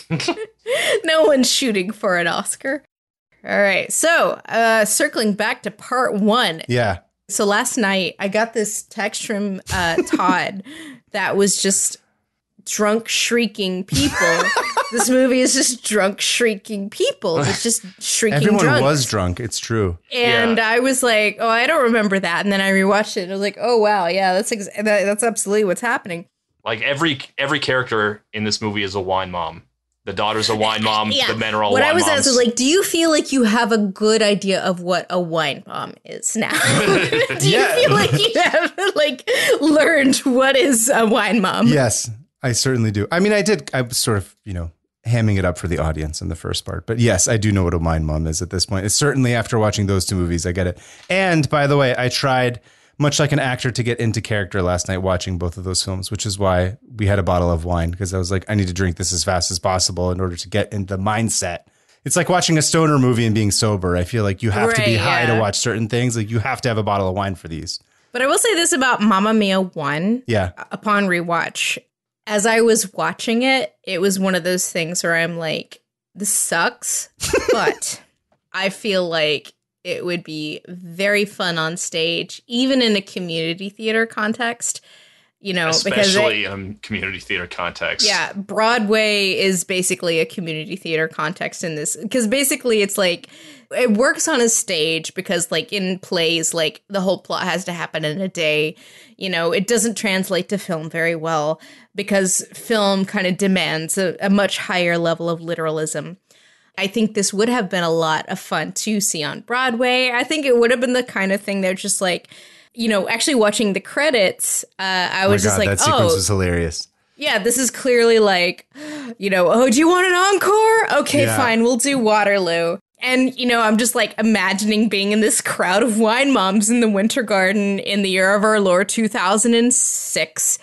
No one's shooting for an Oscar. All right. So, uh, circling back to part one. Yeah. So last night I got this text from uh, Todd that was just drunk shrieking people. This movie is just drunk shrieking people. It's just shrieking Everyone drunks. was drunk. It's true. And Yeah. I was like, oh, I don't remember that. And then I rewatched it. And I was like, oh, wow. Yeah, that's ex- that, that's absolutely what's happening. Like every every character in this movie is a wine mom. The daughter's a wine mom. Yeah. The men are all what wine I was moms. asking, like, do you feel like you have a good idea of what a wine bomb is now? do you Yeah. feel like you have, like, learned what is a wine mom? Yes, I certainly do. I mean, I did. I was sort of, you know, hamming it up for the audience in the first part. But yes, I do know what a wine mom is at this point. It's certainly after watching those two movies, I get it. And by the way, I tried, much like an actor, to get into character last night watching both of those films, which is why we had a bottle of wine, because I was like, I need to drink this as fast as possible in order to get into the mindset. It's like watching a stoner movie and being sober. I feel like you have to be Right, high yeah. to watch certain things. Like you have to have a bottle of wine for these. But I will say this about Mamma Mia one. Yeah. Upon rewatch, as I was watching it, it was one of those things where I'm like, this sucks, but I feel like it would be very fun on stage, even in a community theater context, you know, because it- Especially in a community theater context. yeah, Broadway is basically a community theater context in this, because basically it's like it works on a stage because like in plays, like the whole plot has to happen in a day. You know, it doesn't translate to film very well because film kind of demands a, a much higher level of literalism. I think this would have been a lot of fun to see on Broadway. I think it would have been the kind of thing they're just like, you know, actually watching the credits, uh, I Oh my was just God, like, that sequence oh, was hilarious. yeah, this is clearly like, you know, oh, do you want an encore? Okay, Yeah. fine, we'll do Waterloo. And, you know, I'm just like imagining being in this crowd of wine moms in the Winter Garden in the year of our Lord two thousand six.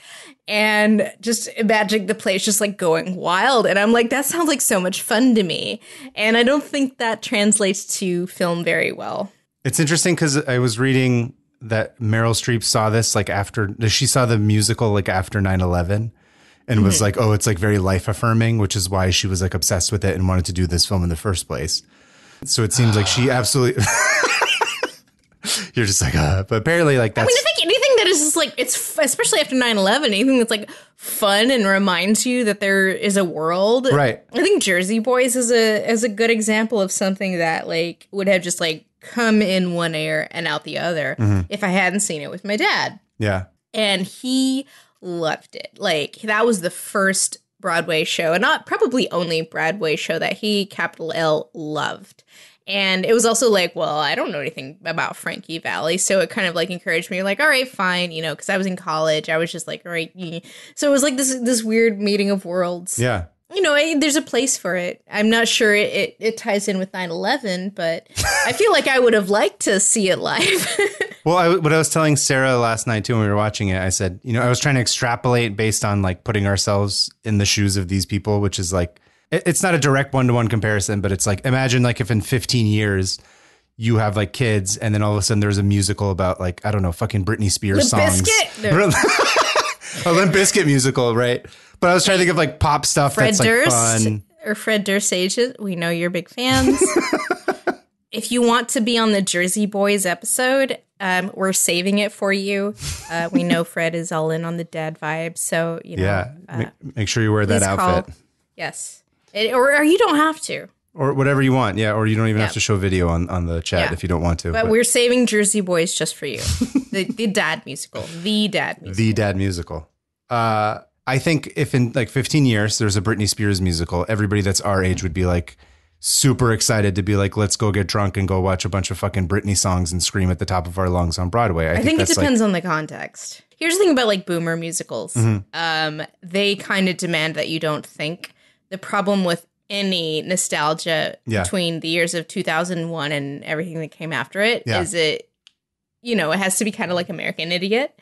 And just imagining the place just like going wild. And I'm like, that sounds like so much fun to me. And I don't think that translates to film very well. It's interesting because I was reading that Meryl Streep saw this like after she saw the musical like after nine eleven and was like, oh, it's like very life affirming, which is why she was like obsessed with it and wanted to do this film in the first place. So it seems like she absolutely. You're just like, uh, but apparently, like that's. I mean, I think anything that is just like, it's f- especially after nine eleven, anything that's like fun and reminds you that there is a world. Right. I think Jersey Boys is a is a good example of something that like would have just like come in one ear and out the other Mm-hmm. if I hadn't seen it with my dad. Yeah. And he loved it. Like that was the first Broadway show, and not probably only Broadway show that he, capital L, loved. And it was also like, well, I don't know anything about Frankie Valli, so it kind of like encouraged me, like, all right, fine, you know, because I was in college, I was just like, all right, yeah. So it was like this this weird meeting of worlds. Yeah. You know, I, there's a place for it. I'm not sure it, it, it ties in with nine eleven, but I feel like I would have liked to see it live. Well, I, what I was telling Sarah last night, too, when we were watching it, I said, you know, I was trying to extrapolate based on like putting ourselves in the shoes of these people, which is like, it, it's not a direct one-to-one comparison, but it's like, imagine like if in fifteen years you have like kids and then all of a sudden there's a musical about like, I don't know, fucking Britney Spears Limp songs. Bizkit? No. A Limp Bizkit musical, right? But I was trying to think of like pop stuff Fred that's like Durst fun. or Fred Durst ages. We know you're big fans. If you want to be on the Jersey Boys episode, um, we're saving it for you. Uh, we know Fred is all in on the dad vibe, so you know. Yeah. uh, make, make sure you wear that please call. outfit. Yes, it, or, or you don't have to. Or whatever you want. Yeah. Or you don't even Yeah. have to show video on, on the chat Yeah. if you don't want to. But, but- we're saving Jersey Boys just for you. the, the dad musical. The dad musical. The Dad musical. Uh, I think if in like fifteen years there's a Britney Spears musical, everybody that's our age would be like super excited to be like, let's go get drunk and go watch a bunch of fucking Britney songs and scream at the top of our lungs on Broadway. I, I think, think it that's depends on the context. Here's the thing about like boomer musicals. Mm-hmm. Um, they kind of demand that you don't think. The problem with any nostalgia Yeah. between the years of two thousand one and everything that came after it Yeah. is it, you know, it has to be kind of like American Idiot.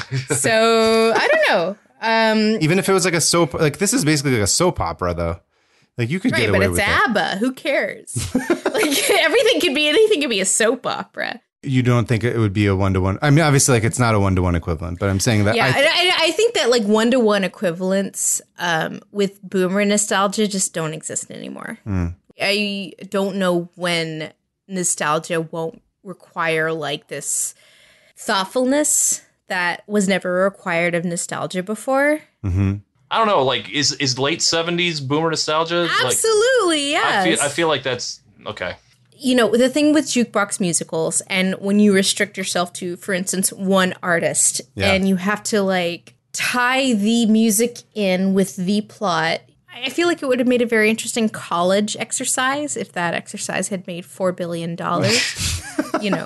So I don't know. Um, like, even if it was like a soap, like this is basically like a soap opera though. Like you could right, get but away it's with that. ABBA. Who cares? Like everything could be anything could be a soap opera. You don't think it would be a one to one? I mean, obviously, like it's not a one to one equivalent, but I'm saying that. Yeah, I, I, I, I think that like one to one equivalents um, with boomer nostalgia just don't exist anymore. Hmm. I don't know when nostalgia won't require like this thoughtfulness that was never required of nostalgia before. mm-hmm. I don't know. Like, is is late seventies boomer nostalgia? Like, Absolutely, yes. I feel I feel like that's okay. You know, the thing with jukebox musicals, and when you restrict yourself to, for instance, one artist, Yeah. and you have to like tie the music in with the plot, I feel like it would have made a very interesting college exercise if that exercise had made four billion dollars. You know,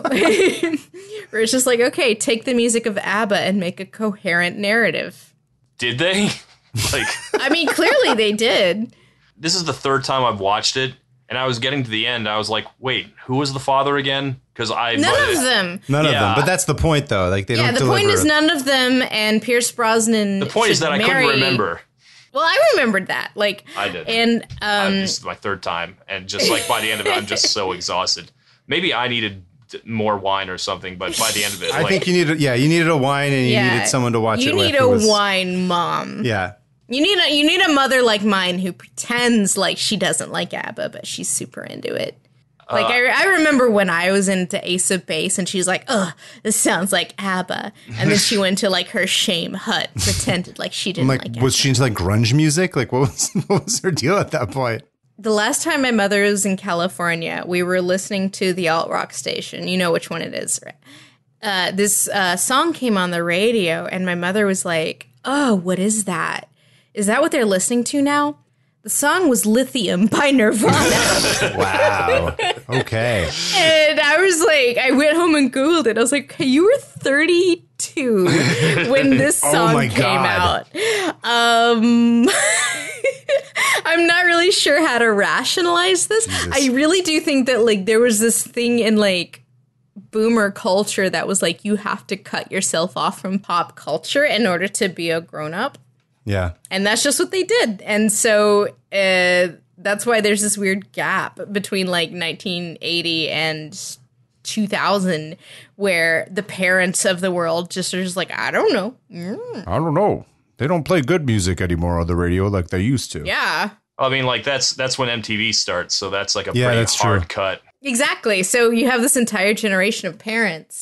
where it's just like, okay, take the music of ABBA and make a coherent narrative. Did they? Like, I mean, clearly they did. this is the third time I've watched it, and I was getting to the end. I was like, wait, who was the father again? Because I None of them. None of Yeah. them. But that's the point, though. Like they Yeah, don't. the deliver point is a- none of them, and Pierce Brosnan. The point is should that I marry- couldn't remember. Well, I remembered that. Like I did. And Uh, um, this is my third time, and just like by the end of it, I'm just so exhausted. Maybe I needed d- more wine or something, but by the end of it, I like, think you needed. Yeah, you needed a wine and you yeah, needed someone to watch you it with. need who a was- wine mom. Yeah. You need a you need a mother like mine who pretends like she doesn't like ABBA, but she's super into it. Like Uh, I, I remember when I was into Ace of Base, and she's like, "Ugh, this sounds like ABBA," and then she went to like her shame hut, pretended like she I'm didn't like, like, was ABBA. she into like grunge music? Like, what was what was her deal at that point? The last time my mother was in California, we were listening to the alt rock station. You know which one it is, right? Uh, this uh, song came on the radio, and my mother was like, "Oh, what is that? Is that what they're listening to now?" The song was Lithium by Nirvana. Wow. Okay. And I was like, I went home and Googled it. I was like, hey, you were thirty-two when this Oh song my came God. out. Um, I'm not really sure how to rationalize this. I really do think that like there was this thing in like boomer culture that was like, you have to cut yourself off from pop culture in order to be a grown up. Yeah. And that's just what they did. And so uh, that's why there's this weird gap between like nineteen eighty and two thousand where the parents of the world just are just like, I don't know. I don't know. They don't play good music anymore on the radio like they used to. Yeah, I mean, like that's that's when M T V starts, so that's like a Yeah, pretty that's hard true. cut. exactly. So you have this entire generation of parents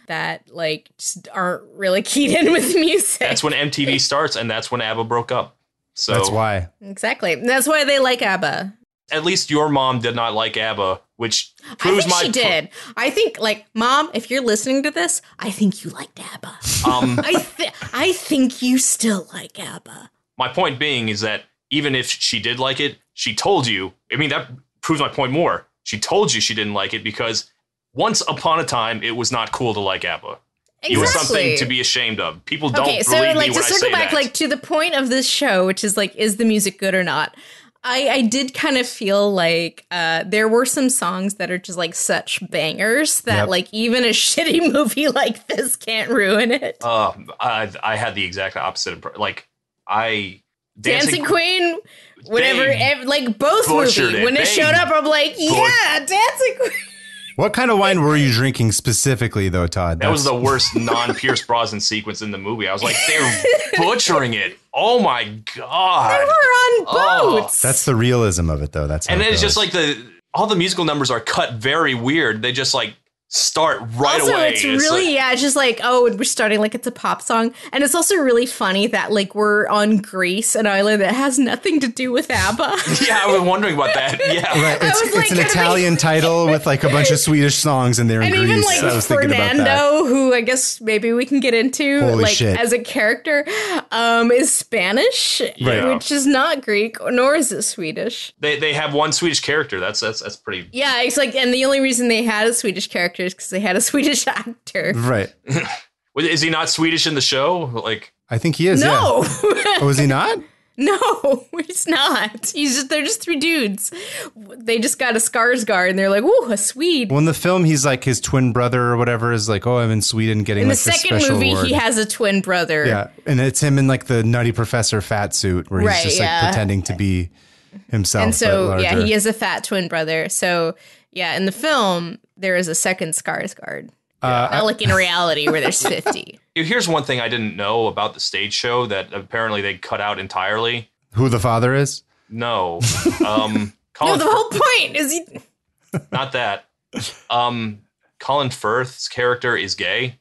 that like just aren't really keyed in with music. That's when M T V starts, and that's when ABBA broke up. So That's why. Exactly. That's why they like ABBA. At least your mom did not like ABBA, which proves I think my she did. I think, like, Mom, if you're listening to this, I think you liked ABBA. Um, I th- I think you still like ABBA. my point being is that even if she did like it, she told you. I mean, that proves my point more. She told you she didn't like it because once upon a time, it was not cool to like ABBA. It was something Exactly. to be ashamed of. People don't Okay, so believe like me to when I circle say back, that. like to the point of this show, which is like, is the music good or not? I, I did kind of feel like uh, there were some songs that are just like such bangers that Yep. like even a shitty movie like this can't ruin it. Uh, I, I had the exact opposite. Impre- like, I... Dancing, Queen, whenever, They ev- like both butchered movies, it. when it They showed up, I'm like, yeah, Dancing Queen. What kind of wine were you drinking specifically, though, Todd? That was That's- the worst non-Pierce Brosnan sequence in the movie. I was like, they're butchering it. Oh my god! They were on Oh. boats. That's the realism of it, though. That's how And it then it's just goes. like the all the musical numbers are cut very weird. They just like start right also, away. it's really, like- yeah, it's just like, oh, we're starting like it's a pop song. And it's also really funny that like we're on Greece, an island that has nothing to do with ABBA. yeah, I was wondering about that. Yeah, Right, it's, was like, it's an gonna be- Italian title with like a bunch of Swedish songs in there in And Greece. even like I was thinking about that. Fernando, who I guess maybe we can get into, Holy like shit. as a character, um, is Spanish, Yeah. which is not Greek, nor is it Swedish. they they have one Swedish character. That's that's that's pretty. Yeah, it's like, and the only reason they had a Swedish character is because they had a Swedish actor. Right. Is he not Swedish in the show? Like, I think he is. No, Yeah. Oh, is he not? no, he's not. He's just they're just three dudes. They just got a Skarsgård, and they're like, "Ooh, a Swede." Well, in the film, he's like his twin brother or whatever is like, oh, I'm in Sweden getting In the like this second special movie, award. he has a twin brother. Yeah, and it's him in like the Nutty Professor fat suit where he's Right, just like yeah. pretending to be himself. And so, but yeah, larger. he is a fat twin brother. So, yeah, in the film, there is a second Skarsgård. Uh, Not like in reality where there's fifty. here's one thing I didn't know about the stage show that apparently they cut out entirely. Who the father is? No, um, No, Colin, the whole point is he. not that. Um, Colin Firth's character is gay.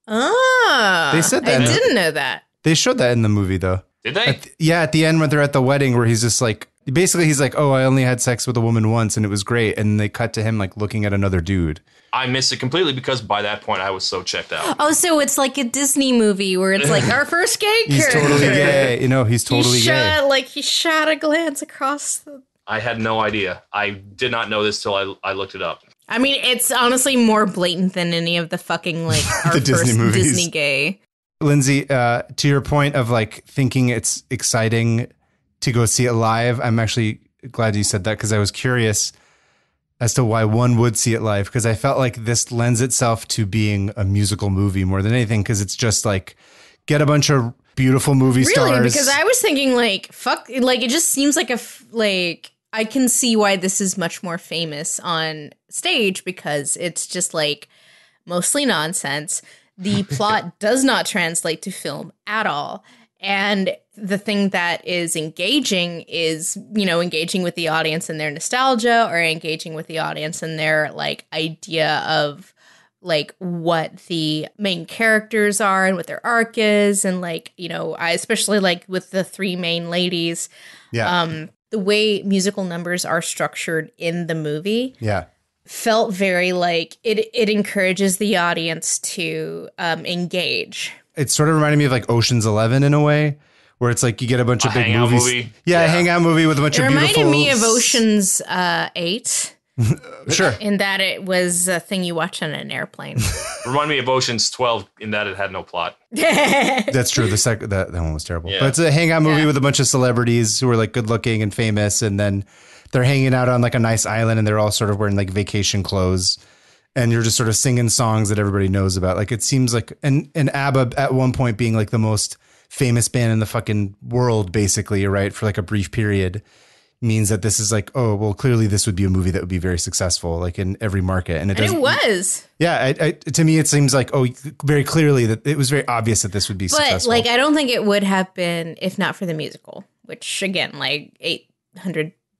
Ah, They said that I in the- didn't know that. They showed that in the movie though. Did they? At th- yeah, at the end when they're at the wedding where he's just like, basically he's like, oh, I only had sex with a woman once and it was great. And they cut to him like looking at another dude. I missed it completely because by that point I was so checked out. Oh, so it's like a Disney movie where it's like our first gay He's character. totally gay. You know, he's totally he gay. shot like he shot a glance across the. I had no idea. I did not know this till I, I looked it up. I mean, it's honestly more blatant than any of the fucking like our The Disney first movies. Disney gay. Lindsay, uh, to your point of like thinking it's exciting to go see it live, I'm actually glad you said that because I was curious as to why one would see it live because I felt like this lends itself to being a musical movie more than anything because it's just like get a bunch of beautiful movie Really? stars. Because I was thinking like fuck, like it just seems like a f- like I can see why this is much more famous on stage because it's just like mostly nonsense. The plot does not translate to film at all. And the thing that is engaging is, you know, engaging with the audience in their nostalgia or engaging with the audience in their like idea of like what the main characters are and what their arc is. And like, you know, I especially like with the three main ladies, yeah. um, the way musical numbers are structured in the movie yeah. felt very like it, it encourages the audience to um, engage. It sort of reminded me of like Ocean's Eleven in a way, where it's like you get a bunch A of big hangout movies. movie? Yeah, a Yeah. hangout movie with a bunch It of reminded beautiful. me of Ocean's uh, eight Sure. in that it was a thing you watch on an airplane. Remind me of Ocean's twelve in that it had no plot. That's true. The second that, that one was terrible. Yeah. But it's a hangout movie Yeah. with a bunch of celebrities who are like good looking and famous, and then they're hanging out on like a nice island, and they're all sort of wearing like vacation clothes, and you're just sort of singing songs that everybody knows about. Like it seems like and and ABBA at one point being like the most famous band in the fucking world, basically, right? For like a brief period. Means that this is like, oh, well, clearly this would be a movie that would be very successful, like in every market. And it And does. it was. Yeah. I, I, to me, it seems like, oh, very clearly that it was very obvious that this would be But successful. like I don't think it would have been if not for the musical, which again, like eight hundred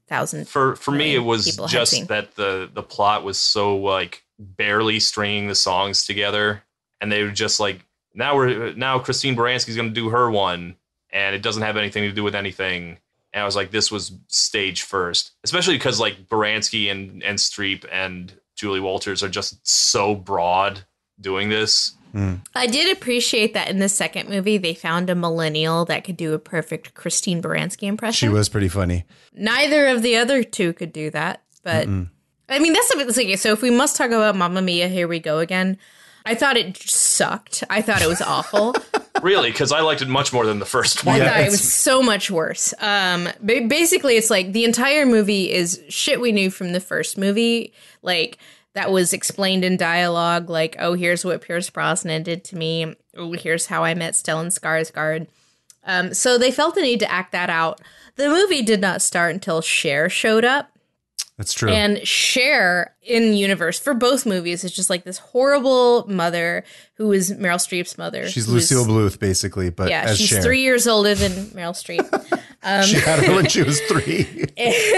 thousand. For for me, it was people had just seen. that the the plot was so like barely stringing the songs together, and they were just like, now we're now Christine Baranski's going to do her one, and it doesn't have anything to do with anything. And I was like, this was stage first, especially because like Baranski and and Streep and Julie Walters are just so broad doing this. Mm. I did appreciate that in the second movie, they found a millennial that could do a perfect Christine Baranski impression. She was pretty funny. Neither of the other two could do that, but Mm-mm. I mean, that's a okay. So if we must talk about Mamma Mia, here we go again. I thought it sucked. I thought it was awful. Really? Because I liked it much more than the first one. I Yeah, thought it it's- was so much worse. Um, ba- basically, it's like the entire movie is shit we knew from the first movie. Like, that was explained in dialogue. Like, oh, here's what Pierce Brosnan did to me. Oh, here's how I met Stellan Skarsgård. Um, so they felt the need to act that out. The movie did not start until Cher showed up. That's true. And Cher in universe for both movies is just like this horrible mother who is Meryl Streep's mother. She's who's- Lucille Bluth, basically, but Yeah, as she's Cher. three years older than Meryl Streep. She had her when she was three.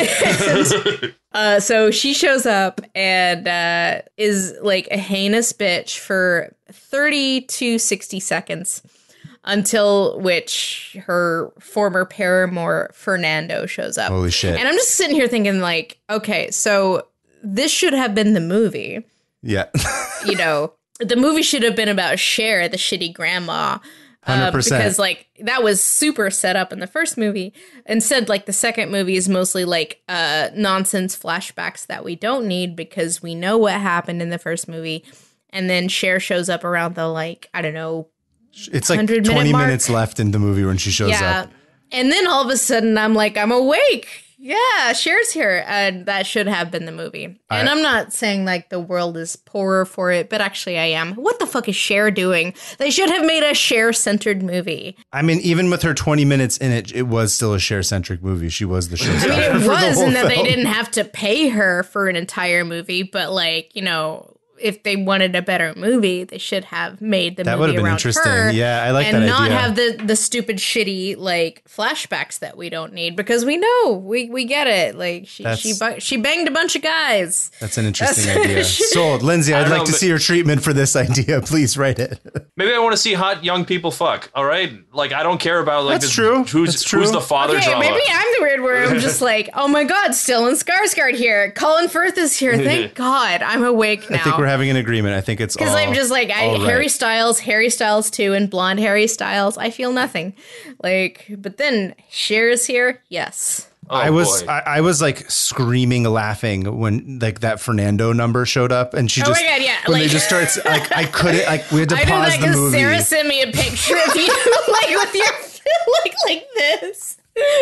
Uh, so she shows up and uh, is like a heinous bitch for thirty to sixty seconds, until which her former paramour Fernando shows up. Holy shit. And I'm just sitting here thinking, like, okay, so this should have been the movie. Yeah. You know, the movie should have been about Cher, the shitty grandma. one hundred Uh, percent. because like that was super set up in the first movie. Instead, like the second movie is mostly like uh, nonsense flashbacks that we don't need because we know what happened in the first movie. And then Cher shows up around the like, I don't know. It's like one hundred minute twenty mark. minutes left in the movie when she shows Yeah. up. And then all of a sudden I'm like, I'm awake. Yeah, Cher's here. And that should have been the movie. And I- I'm not saying like the world is poorer for it, but actually I am. What the fuck is Cher doing? They should have made a Cher-centered movie. I mean, even with her twenty minutes in it, it was still a Cher-centric movie. She was the showstopper. I mean, it for the was whole in that they film. didn't have to pay her for an entire movie, but like, you know, if they wanted a better movie, they should have made the That movie would have been around interesting. her. Yeah, I like and that not idea. have the the stupid shitty like flashbacks that we don't need because we know we we get it. Like she That's- she bu- she banged a bunch of guys. That's an interesting That's- idea. Sold. Lindsay, I I'd don't like know, to but- see your treatment for this idea. Please write it. Maybe I want to see hot young people fuck. All right, like I don't care about like That's this, true. Who's That's true. who's the father Okay, drama? maybe I'm the weird where I'm just like, oh my god, Stellan Skarsgård here, Colin Firth is here. Thank God, I'm awake now. I think we're having an agreement. I think it's all. Because I'm just like I, all right. Harry Styles, Harry Styles two, and blonde Harry Styles. I feel nothing. Like, but then Cher is here. Yes. Oh, I was boy. I, I was like screaming, laughing when like that Fernando number showed up, and she Oh just my God, yeah, when they like- just starts like I couldn't like we had to I know pause that the because movie. Sarah sent me a picture of you, like with your like like this.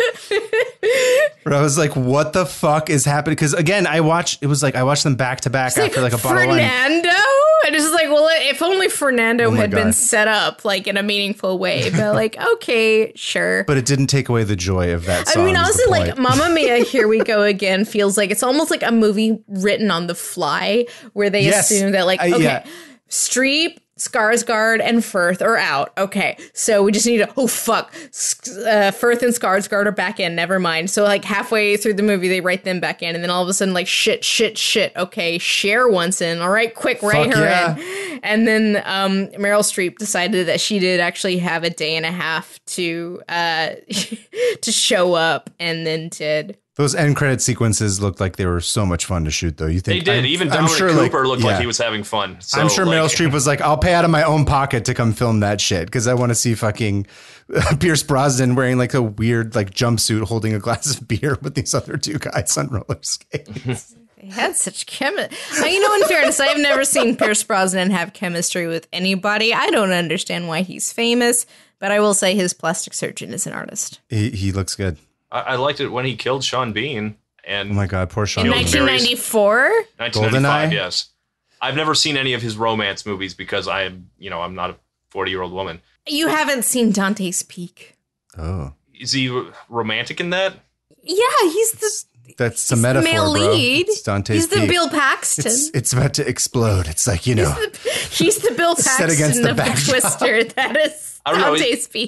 But I was like, what the fuck is happening? Because again, I watched it was like I watched them back to back after like a bottle of wine. Fernando. And it's just like, well, if only Fernando Oh my had been God. set up like in a meaningful way. But like, okay, sure. But it didn't take away the joy of that song. I mean, is the honestly, like point. Mamma Mia, Here We Go Again feels like it's almost like a movie written on the fly where they Yes. assume that, like, I- okay, yeah. Streep, Skarsgård, and Firth are out. Okay, so we just need to, oh, fuck. S- Uh, Firth and Skarsgård are back in. Never mind. So, like, halfway through the movie, they write them back in. And then all of a sudden, like, shit, shit, shit. Okay, Cher wants in. All right, quick, write Fuck her yeah. in. And then um, Meryl Streep decided that she did actually have a day and a half to uh, to show up, and then did. Those end credit sequences looked like they were so much fun to shoot, though. You they think did. I'm- Even I'm Dominic sure, Cooper looked like yeah. he was having fun. So, I'm sure like, Meryl Streep was like, I'll pay out of my own pocket to come film that shit because I want to see fucking Pierce Brosnan wearing like a weird like jumpsuit holding a glass of beer with these other two guys on roller skates. They had such chemistry. You know, in fairness, I've never seen Pierce Brosnan have chemistry with anybody. I don't understand why he's famous, but I will say his plastic surgeon is an artist. he, he looks good. I, I liked it when he killed Sean Bean. And Oh my God, poor Sean. In Killed Bean. Barry's- nineteen ninety-four? nineteen ninety-five, GoldenEye? yes. I've never seen any of his romance movies because I am, you know, I'm not a forty-year-old woman. You haven't seen Dante's Peak. Oh, Is he romantic in that? Yeah, he's the, that's a he's the metaphor, male bro. lead. It's Dante's he's the Peak. Bill Paxton. It's, it's about to explode. It's like, you know, He's the Bill Set against Paxton the of the backdrop. Twister. That is I don't know, Dante's Peak.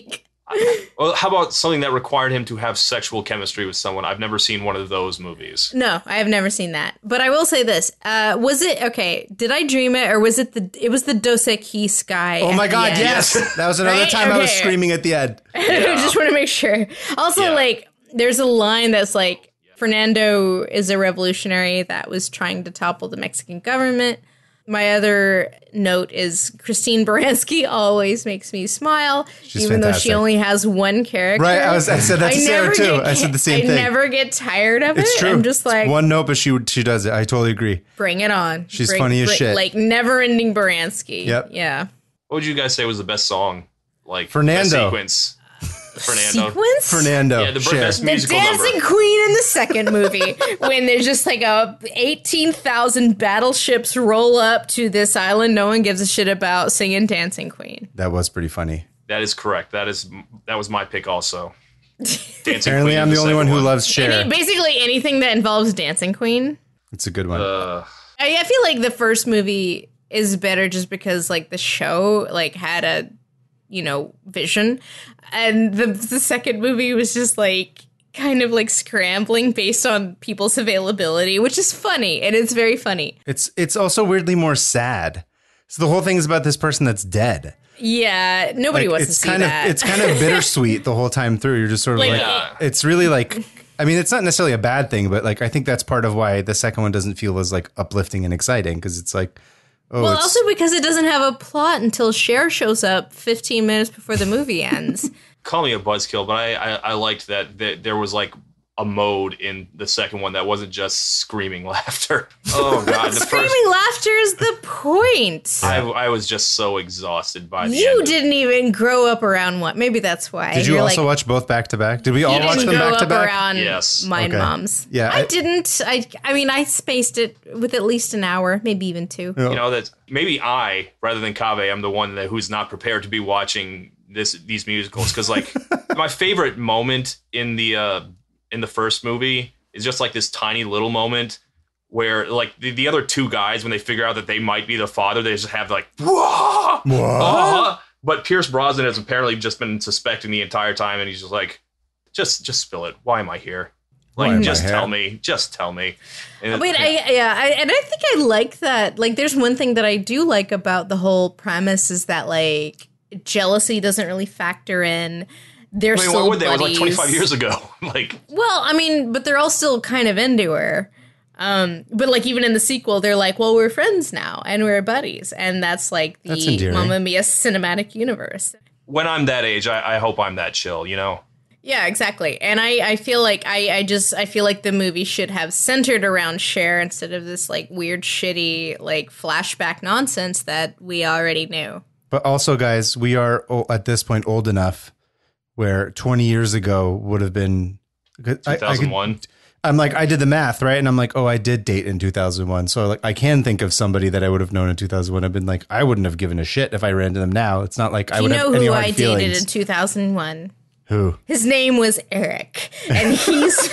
Well, how about something that required him to have sexual chemistry with someone? I've never seen one of those movies. No, I have never seen that. But I will say this: uh, was it okay? Did I dream it, or was it the? It was the Dos Equis guy. Oh my at God! the end. Yes, that was another Right? time I was Okay. screaming at the end. I just want to make sure. Also, Yeah. like, there's a line that's like, Fernando is a revolutionary that was trying to topple the Mexican government. My other note is Christine Baranski always makes me smile, She's even though fantastic. she only has one character. Right, I was. I said that to Sarah never too. get- I said the same I thing. never get tired of It's it. true. I'm just It's like, one note, but she she does it. I totally agree. bring it on. She's Bring- funny as bring- shit. Like, never-ending Baranski. Yep. Yeah. What would you guys say was the best song? Like Fernando. best sequence. Fernando. Sequence? Fernando. Yeah, the Cher. best The musical dancing number. queen in the second movie, when there's just like a eighteen thousand battleships roll up to this island no one gives a shit about, singing Dancing Queen. That was pretty funny. That is correct. That is that was my pick also. Dancing Apparently, Queen I'm is the only second one who loves Cher. Any, basically anything that involves Dancing Queen. It's a good one. Uh, I, I feel like the first movie is better just because like the show like had a, you know, vision, and the the second movie was just like kind of like scrambling based on people's availability, which is funny, and it's very funny. it's it's also weirdly more sad. So the whole thing is about this person that's dead. Yeah, nobody Like, wants it's to see kind that. of it's kind of bittersweet the whole time through. You're just sort of Like, like, yeah. it's really like, I mean, it's not necessarily a bad thing, but like I think that's part of why the second one doesn't feel as like uplifting and exciting, because it's like, oh, well, it's, also because it doesn't have a plot until Cher shows up fifteen minutes before the movie ends. call me a buzzkill, but I, I, I liked that, that there was like a mode in the second one that wasn't just screaming laughter. Oh god, the Screaming first laughter is the point. I, I was just so exhausted by the You end. didn't even grow up around one. Maybe that's why. did you You're also like, watch both back to back? Did we all Yeah. watch didn't them grow back to up back? around Yes. mine Okay. moms. Yeah, I, I- didn't. I I mean, I spaced it with at least an hour, maybe even two. Yeah. You know that maybe I, rather than Kaveh, I'm the one that who's not prepared to be watching this these musicals, because like my favorite moment in the uh, in the first movie is just like this tiny little moment where like the, the other two guys, when they figure out that they might be the father, they just have like whoa, uh-huh. But Pierce Brosnan has apparently just been suspecting the entire time, and he's just like, just just spill it. Why am I here? Why Like, am I just here? tell me. Just tell me. And Wait, it- I yeah, I, and I think I like that. Like, there's one thing that I do like about the whole premise is that like jealousy doesn't really factor in. They're I mean, still why would they? It was like buddies. twenty-five years ago. Like, Well, I mean, but they're all still kind of into her. Um, but like even in the sequel, they're like, well, we're friends now and we're buddies, and that's like That's the endearing. Mamma Mia cinematic universe. when I'm that age, I, I hope I'm that chill, you know? Yeah, exactly. And I, I feel like I, I just I feel like the movie should have centered around Cher instead of this like weird, shitty, like flashback nonsense that we already knew. But also, guys, we are o- at this point old enough where twenty years ago would have been. I- I could- two thousand one. I'm like, I did the math, right? And I'm like, oh, I did date in two thousand one. So like, I can think of somebody that I would have known in two thousand one. I've been like, I wouldn't have given a shit if I ran to them now. It's not like I You would know have any who hard I feelings. dated in two thousand one? Who? His name was Eric, and he's.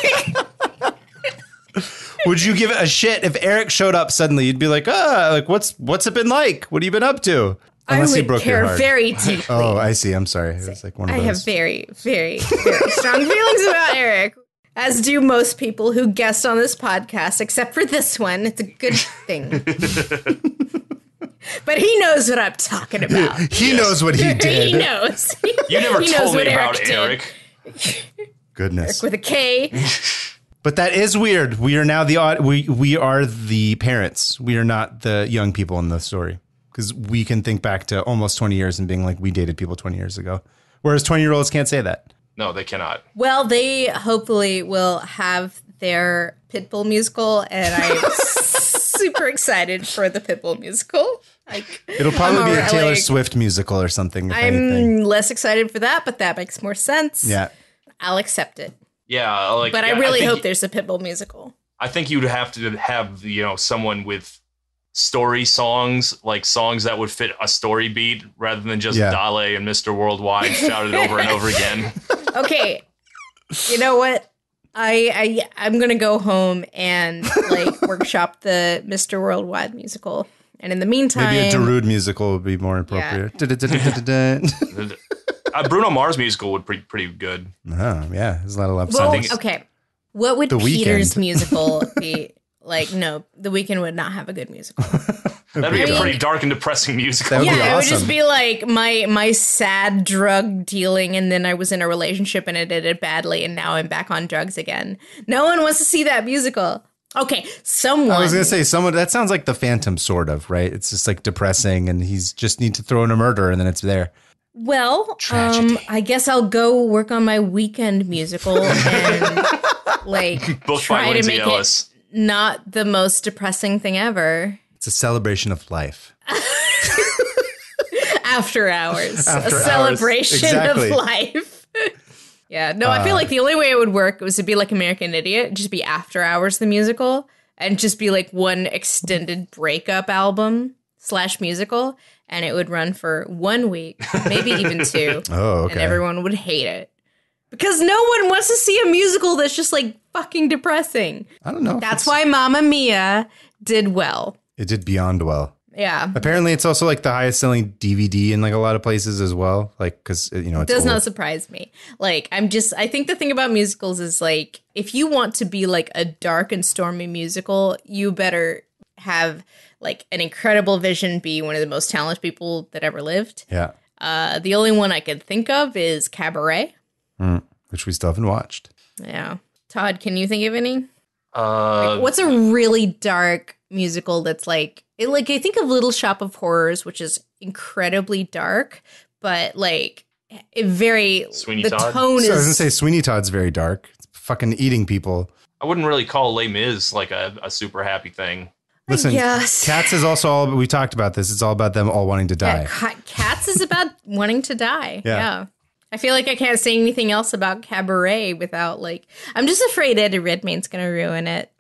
Would you give it a shit if Eric showed up suddenly? You'd be like, ah, like what's what's it been like? What have you been up to? I Unless he would broke your care heart. very deeply. Oh, I see. I'm sorry. It was like one of I those. have very, very, very strong feelings about Eric, as do most people who guest on this podcast, except for this one. It's a good thing. But he knows what I'm talking about. he knows what he did. He knows. You never He knows told me what about Eric did. Eric. Goodness. With a K. But that is weird. We are now the odd. We we are the parents. We are not the young people in the story, because we can think back to almost twenty years and being like, we dated people twenty years ago, whereas twenty year olds can't say that. No, they cannot. Well, they hopefully will have their Pitbull musical, and I'm super excited for the Pitbull musical. Like, It'll probably I'm be a already- Taylor like, Swift musical or something. If I'm anything. less excited for that, but that makes more sense. Yeah. I'll accept it. Yeah, like, But yeah, I really think, hope there's a Pitbull musical. I think you'd have to have, you know, someone with story songs, like songs that would fit a story beat, rather than just Yeah. Dale and Mister Worldwide shouted over and over again. Okay. You know what? I, I I'm gonna go home and like workshop the Mister Worldwide musical. And in the meantime, Maybe a Darude musical would be more appropriate. Da-da-da-da-da-da. A Bruno Mars musical would pretty pretty good. Oh, yeah. There's a lot of love Well, songs. okay. What would The Peter's Weeknd. musical be? Like, no, The Weeknd would not have a good musical. That'd be I a mean- pretty dark and depressing musical. That would yeah, be it would just awesome. be like my my sad drug dealing, and then I was in a relationship and it ended badly, and now I'm back on drugs again. No one wants to see that musical. Okay, someone. I was going to say, someone that sounds like The Phantom, sort of, right? It's just like depressing, and he's just need to throw in a murder, and then it's there. Well, Tragedy. um, I guess I'll go work on my weekend musical and like Booked try by to Lindsay make Ellis. it not the most depressing thing ever. It's a celebration of life. After hours, After a hours. celebration Exactly. of life. Yeah, no, I feel like the only way it would work was to be like American Idiot, just be After Hours the musical, and just be like one extended breakup album slash musical, and it would run for one week, maybe even two, Oh, okay. and everyone would hate it because no one wants to see a musical that's just like fucking depressing. I don't know. if That's it's- why Mamma Mia did well. It did beyond well. Yeah, Apparently, it's also like the highest selling D V D in like a lot of places as well. Like, because, you know, it's does old. not surprise me. Like, I'm just, I think the thing about musicals is like, if you want to be like a dark and stormy musical, you better have like an incredible vision, be one of the most talented people that ever lived. Yeah. Uh, the only one I could think of is Cabaret. Mm, which we still haven't watched. Yeah. Todd, can you think of any? Uh, What's a really dark musical that's like, it, like I think of Little Shop of Horrors, which is incredibly dark, but like it very Sweeney the Todd? tone So I was going to is say Sweeney Todd's very dark. It's fucking eating people. I wouldn't really call Les Mis like a, a super happy thing. Listen, guess. Cats is also all, we talked about this. It's all about them all wanting to die. Yeah, Ca- Cats is about wanting to die. Yeah. Yeah. I feel like I can't say anything else about Cabaret without like I'm just afraid Eddie Redmayne's gonna ruin it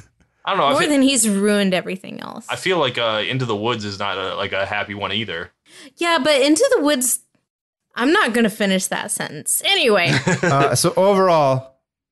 I don't know. I more feel, than he's ruined everything else. I feel like uh, Into the Woods is not a, like a happy one either. Yeah, but Into the Woods, I'm not gonna finish that sentence anyway. uh, so overall,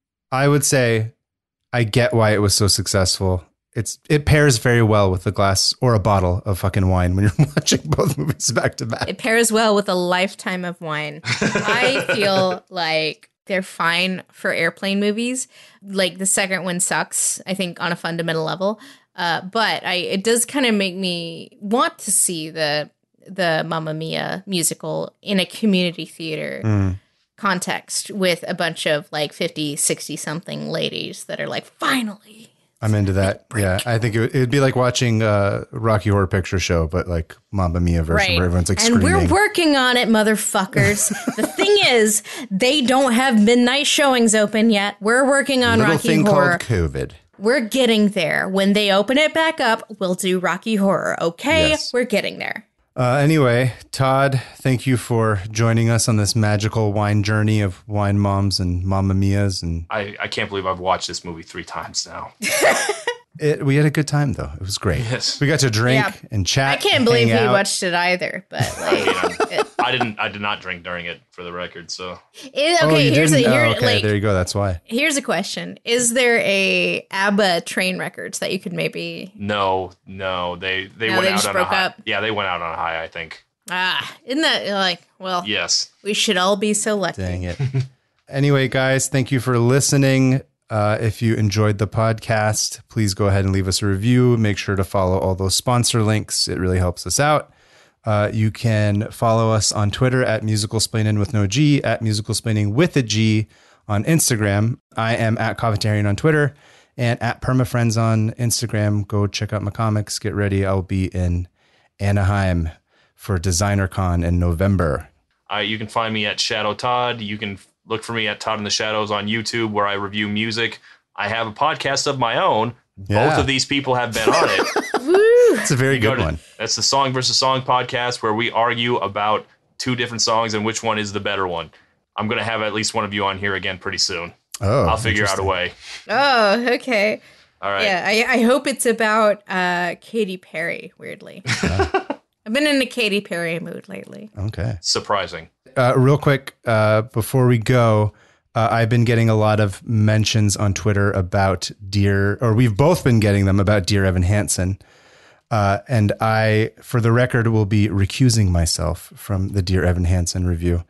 I would say I get why it was so successful. It's it pairs very well with a glass or a bottle of fucking wine when you're watching both movies back to back. It pairs well with a lifetime of wine. I feel like they're fine for airplane movies. Like the second one sucks, I think, on a fundamental level. Uh, but I it does kind of make me want to see the the Mamma Mia musical in a community theater Mm. context with a bunch of like fifty, sixty something ladies that are like, finally. I'm into that. Yeah, I think it would, it'd be like watching uh, Rocky Horror Picture Show, but like Mamma Mia version, Right. where everyone's like and screaming. we're working on it, motherfuckers. The thing is, they don't have midnight showings open yet. We're working on Little Rocky thing Horror. called COVID. We're getting there. When they open it back up, we'll do Rocky Horror. Okay? Yes. We're getting there. Uh, anyway, Todd, thank you for joining us on this magical wine journey of wine moms and Mamma Mias, and I, I can't believe I've watched this movie three times now. it, we had a good time though. It was great. Yes. We got to drink Yeah. and chat. I can't believe he hang out. watched it either, but like, it, I didn't. I did not drink during it, for the record. So it- Oh, okay. you here's a didn't? here, Oh, okay, like there you go. That's why. here's a question: is there a ABBA train records that you could maybe no, no, they they No, went they out just on broke a high. up? Yeah, they went out on a high. I think. ah? Isn't that like well? Yes. We should all be so lucky. Dang it. Anyway, guys, thank you for listening. Uh, if you enjoyed the podcast, please go ahead and leave us a review. Make sure to follow all those sponsor links. It really helps us out. Uh, you can follow us on Twitter at musicalsplaining with no G, at musicalsplaining with a G on Instagram. I am at Covetarian on Twitter and at PermaFriends on Instagram. Go check out my comics. Get ready. I'll be in Anaheim for DesignerCon in November. Uh, you can find me at Shadow Todd. You can f- look for me at Todd in the Shadows on YouTube, where I review music. I have a podcast of my own. Yeah. Both of these people have been on it. It's a very Go good to- one. That's the Song versus Song podcast, where we argue about two different songs and which one is the better one. I'm going to have at least one of you on here again pretty soon. Oh, I'll figure out a interesting. way. Oh, okay. All right. Yeah, I, I hope it's about uh, Katy Perry, weirdly. I've been in a Katy Perry mood lately. Okay. Surprising. Uh, real quick, uh, before we go, uh, I've been getting a lot of mentions on Twitter about Dear, or we've both been getting them about Dear Evan Hansen. Uh, and I, for the record, will be recusing myself from the Dear Evan Hansen review.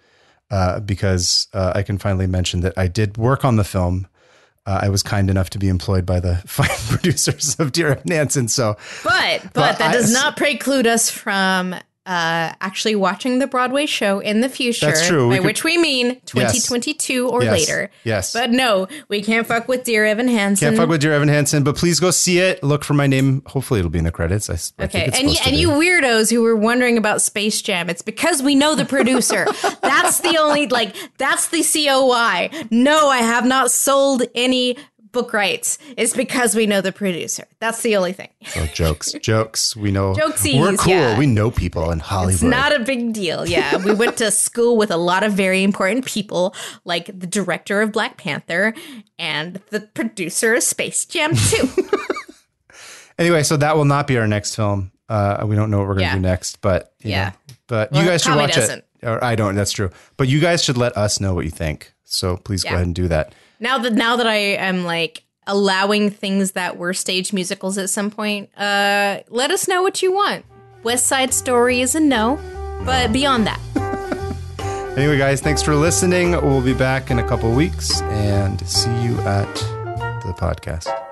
uh, because uh, I can finally mention that I did work on the film. Uh, I was kind enough to be employed by the fine producers of Dear Evan Hansen. So, But but, But that I- does not preclude us from uh, actually watching the Broadway show in the future. That's true. We By could- which we mean twenty twenty-two or Yes. later. Yes. But no, we can't fuck with Dear Evan Hansen. can't fuck with Dear Evan Hansen, but please go see it. Look for my name. Hopefully it'll be in the credits. I, s- I Okay, think it's and, y- supposed to and be. you weirdos who were wondering about Space Jam, it's because we know the producer. That's the only, like, that's the C O I. No, I have not sold any book rights. It's because we know the producer. That's the only thing. Oh, jokes, jokes. We know. Jokesies, We're cool. yeah. We know people in Hollywood. It's not a big deal. Yeah, we went to school with a lot of very important people, like the director of Black Panther and the producer of Space Jam too. Anyway, so that will not be our next film. Uh, we don't know what we're going to Yeah. do next, but you Yeah. know, but Well, you guys should Tommy watch doesn't. it. Or I don't. That's true. But you guys should let us know what you think. So please go Yeah. ahead and do that. Now that now that I am like allowing things that were stage musicals at some point, uh, let us know what you want. West Side Story is a no, but beyond that. Anyway, guys, thanks for listening. We'll be back in a couple weeks and see you at the podcast.